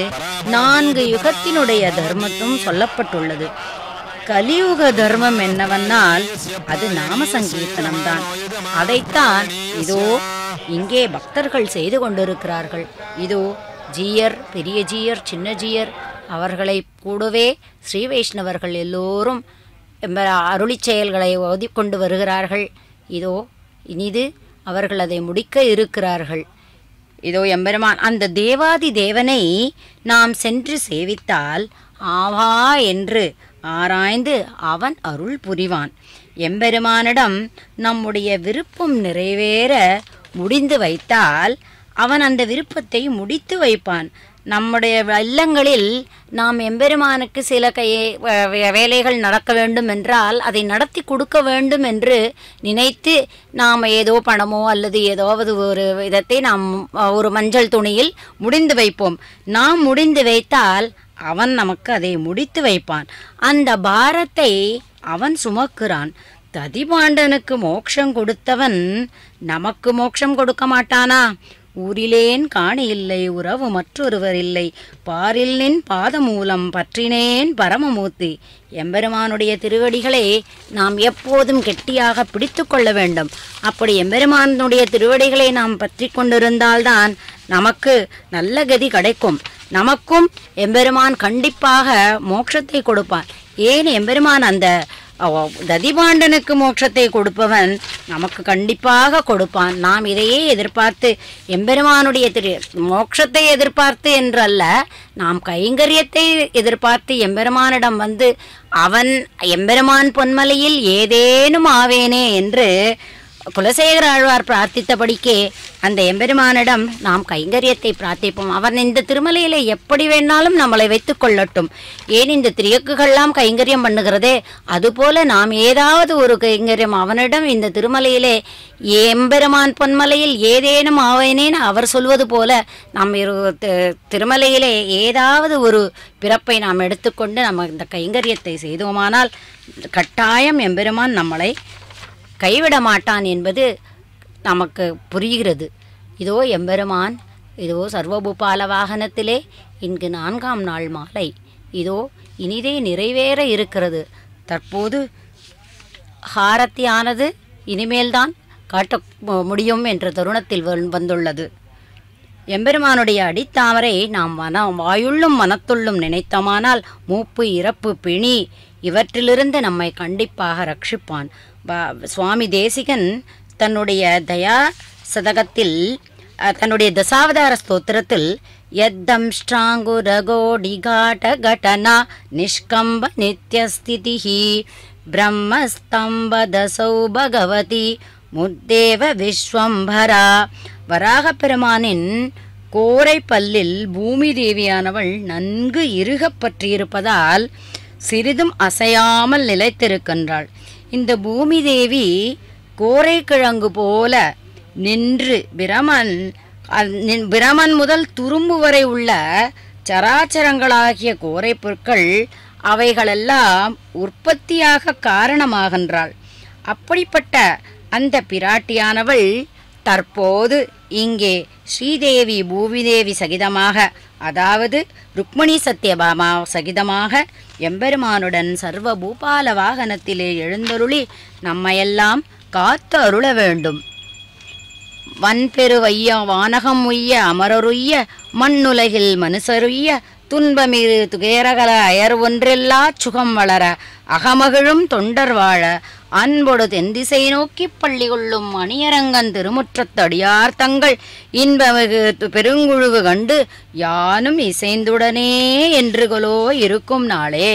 4 யுகத்தினுடைய தர்மத்தும் சொல்லப்பட்டுள்ளது. கலியுக தர்மம் என்னவென்னால் அது நாம சங்கீர்த்தனம்தான். அதைத்தான் இதோ இங்கே பக்தர்கள் செய்து கொண்டிருக்கிறார்கள். இதோ ஜீயர், பெரிய ஜீயர், சின்ன ஜீயர் அவர்களை கூடவே ஸ்ரீ வைஷ்ணவர்கள் எல்லோரும் அருளி செயல்களை ஓதிக்கொண்டு வருகிறார்கள். இதோ இனிது அவர்கள் அதை முடிக்க இருக்கிறார்கள். இதோ எம்பெருமான் அந்த தேவாதி தேவனை நாம் சென்று சேவித்தால் ஆவா என்று ஆராய்ந்து அவன் அருள் புரிவான். எம்பெருமானிடம் நம்முடைய விருப்பம் நிறைவேற முடிந்து வைத்தால் அவன் அந்த விருப்பத்தை முடித்து வைப்பான். நம்முடைய இல்லங்களில் நாம் எம்பெருமானுக்கு சில வேலைகள் நடக்க வேண்டும் என்றால் அதை நடத்தி கொடுக்க வேண்டும் என்று நினைத்து நாம் ஏதோ பணமோ அல்லது ஏதாவது ஒரு விதத்தை நாம் ஒரு மஞ்சள் துணியில் முடிந்து வைப்போம். நாம் முடிந்து வைத்தால் அவன் நமக்கு அதை முடித்து வைப்பான். அந்த பாரத்தை அவன் சுமக்கிறான். ததிபாண்டனுக்கு மோட்சம் கொடுத்தவன் நமக்கு மோட்சம் கொடுக்க மாட்டானா? ஊரிலேன் காணி இல்லை உறவு மற்றொருவர் இல்லை, பாரில் நின் பாதமூலம் பற்றினேன் பரமமூர்த்தி. எம்பெருமானுடைய திருவடிகளை நாம் எப்போதும் கெட்டியாக பிடித்து கொள்ள வேண்டும். அப்படி எம்பெருமானுடைய திருவடிகளை நாம் பற்றி கொண்டிருந்தால்தான் நமக்கு நல்ல கதி கிடைக்கும். நமக்கும் எம்பெருமான் கண்டிப்பாக மோட்சத்தை கொடுப்பான். ஏன் எம்பெருமான் அந்த ததிபாண்டனுக்கு மோட்சத்தை கொடுப்பவன் நமக்கு கண்டிப்பாக கொடுப்பான். நாம் இதையே எதிர்பார்த்து எம்பெருமானுடைய மோட்சத்தை எதிர்பார்த்து என்றல்ல, நாம் கைங்கரியத்தை எதிர்பார்த்து எம்பெருமானிடம் வந்து அவன் எம்பெருமான் பொன்மலையில் ஏதேனும் ஆவேனே என்று குலசேகர ஆழ்வார் பிரார்த்தித்தபடிக்கே அந்த எம்பெருமானிடம் நாம் கைங்கரியத்தை பிரார்த்திப்போம். அவன் இந்த திருமலையில எப்படி வேணாலும் நம்மளை வைத்துக் கொள்ளட்டும். ஏன் இந்த திரியக்குகள்லாம் கைங்கரியம் பண்ணுகிறதே, அதுபோல நாம் ஏதாவது ஒரு கைங்கரியம் அவனிடம் இந்த திருமலையிலே எம்பெருமான் பொன்மலையில் ஏதேனும் ஆவேனேன்னு அவர் சொல்வது போல நாம் திருமலையிலே ஏதாவது ஒரு பிறப்பை நாம் எடுத்துக்கொண்டு நம்ம இந்த கைங்கரியத்தை செய்தோமானால் கட்டாயம் எம்பெருமான் நம்மளை கைவிட மாட்டான் என்பது நமக்கு புரிகிறது. இதோ எம்பெருமான், இதோ சர்வபூபால வாகனத்திலே இங்கு 4ஆம் நாள் மாலை இதோ இனிதே நிறைவேற இருக்கிறது. தற்போது ஹாரத்தியானது இனிமேல்தான் காட்ட முடியும் என்ற தருணத்தில் வந்துள்ளது. எம்பெருமானுடைய அடித்தாமரை நாம் வாயுள்ளும் மனத்துள்ளும் நினைத்தமானால் மூப்பு இறப்பு பிணி இவற்றிலிருந்து நம்மை கண்டிப்பாக ரட்சிப்பான். சுவாமி தேசிகன் தன்னுடைய தயா சதகத்தில் தன்னுடைய தசாவதார ஸ்தோத்திரத்தில் யத்தம் ஸ்ட்ராங்குரகோடிகாட கடனா நிஷ்கம்ப நித்யஸ்திதிஹி பிரம்மஸ்தம்பதசௌ பகவதி முத்தேவ விஸ்வம்பரா. வராக பெருமானின் கோரை பல்லில் பூமி தேவியானவள் நன்கு இறுகப் பற்றியிருப்பதால் சிறிதும் அசையாமல் நிலைத்திருக்கின்றாள். இந்த பூமி தேவி கோரை கிழங்கு போல நின்று பிரமன் முதல் துரும்பு வரை உள்ள சராச்சரங்களாகிய கோரை பொருட்கள் அவைகளெல்லாம் உற்பத்தியாக காரணமாகின்றாள். அப்படிப்பட்ட அந்த பிராட்டியானவள் தற்போது இங்கே ஸ்ரீதேவி பூமிதேவி சகிதமாக, அதாவது ருக்மணி சத்யபாமா சகிதமாக எம்பெருமானுடன் சர்வ பூபால வாகனத்திலே எழுந்தருளி நம்மையெல்லாம் காத்து அருள வேண்டும். வன்பெருவைய வானகம் உய்ய அமரருய்ய மண்ணுலகில் மனுசருய்ய துன்பமிரு துகேரகல அயர் ஒன்றெல்லா சுகம் வளர அகமகிழும் தொண்டர் வாழ அன்பொடு தென்திசை நோக்கி பள்ளி கொள்ளும் அணியரங்கன் திருமுற்றத்தடியார் தங்கள் இன்பமிகு பெருங்குழுவு கண்டு யானும் இசைந்துடனே என்றுகளோ இருக்கும் நாளே.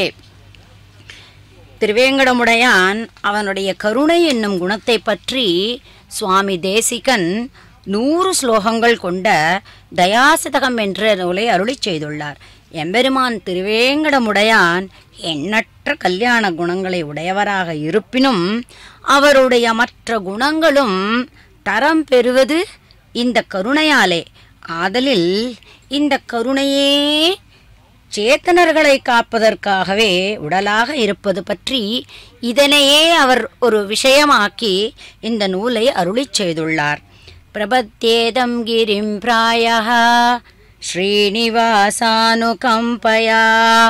திருவேங்கடமுடையான் அவனுடைய கருணை என்னும் குணத்தை பற்றி சுவாமி தேசிகன் 100 ஸ்லோகங்கள் கொண்ட தயாசதகம் என்ற நூலை அருளி செய்துள்ளார். எம்பெருமான் திருவேங்கடமுடையான் எண்ணற்ற கல்யாண குணங்களை உடையவராக இருப்பினும் அவருடைய மற்ற குணங்களும் தரம் பெறுவது இந்த கருணையாலே. ஆதலில் இந்த கருணையே சேத்தனர்களை காப்பதற்காகவே உடலாக இருப்பது பற்றி இதனையே அவர் ஒரு விஷயமாக்கி இந்த நூலை அருளிச் செய்துள்ளார். பிரபத்யேதம் கிரிம் பிராயः ஸ்ரீனிவாசானுகம்பயா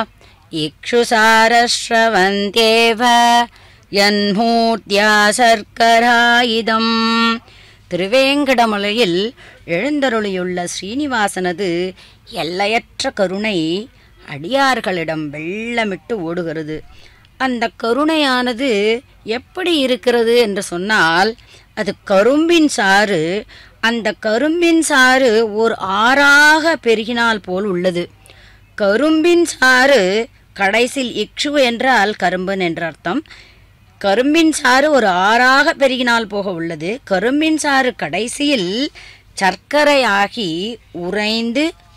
இக்ஷுசாரஸ்ரவந்தேவ யன்மூர்த்யா சர்க்கராயுதம். திருவேங்கடமலையில் எழுந்தருளியுள்ள ஸ்ரீனிவாசனது எல்லையற்ற கருணை அடியார்களிடம் வெள்ளமிட்டு ஓடுகிறது. அந்த கருணையானது எப்படி இருக்கிறது என்று சொன்னால், அது கரும்பின் சாறு. அந்த கரும்பின் சாறு ஒரு ஆறாக பெருகினால் போல் உள்ளது. கரும்பின் சாறு கடைசியில் இக்ஷு என்றால் கரும்பன் என்ற அர்த்தம். கரும்பின் சாறு ஒரு ஆறாக பெருகினால் போக உள்ளது. கரும்பின் சாறு கடைசியில் சர்க்கரையாகி உறைந்து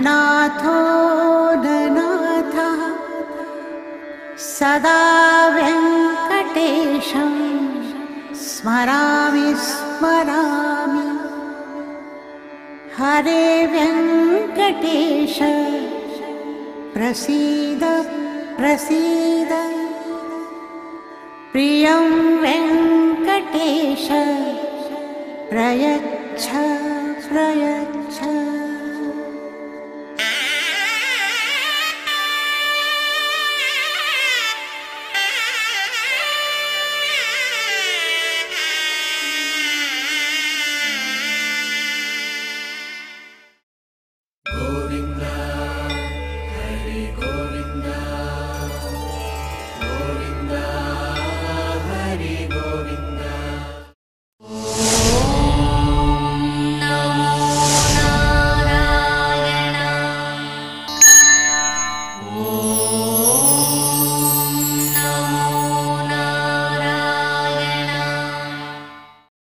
ननाथो ननाथः सदा वेङ्कटेशं स्मरामि स्मरामि। हरे वेङ्कटेश प्रसीद प्रसीद। प्रियं वेङ्कटेश प्रयच्छ प्रयच्छ।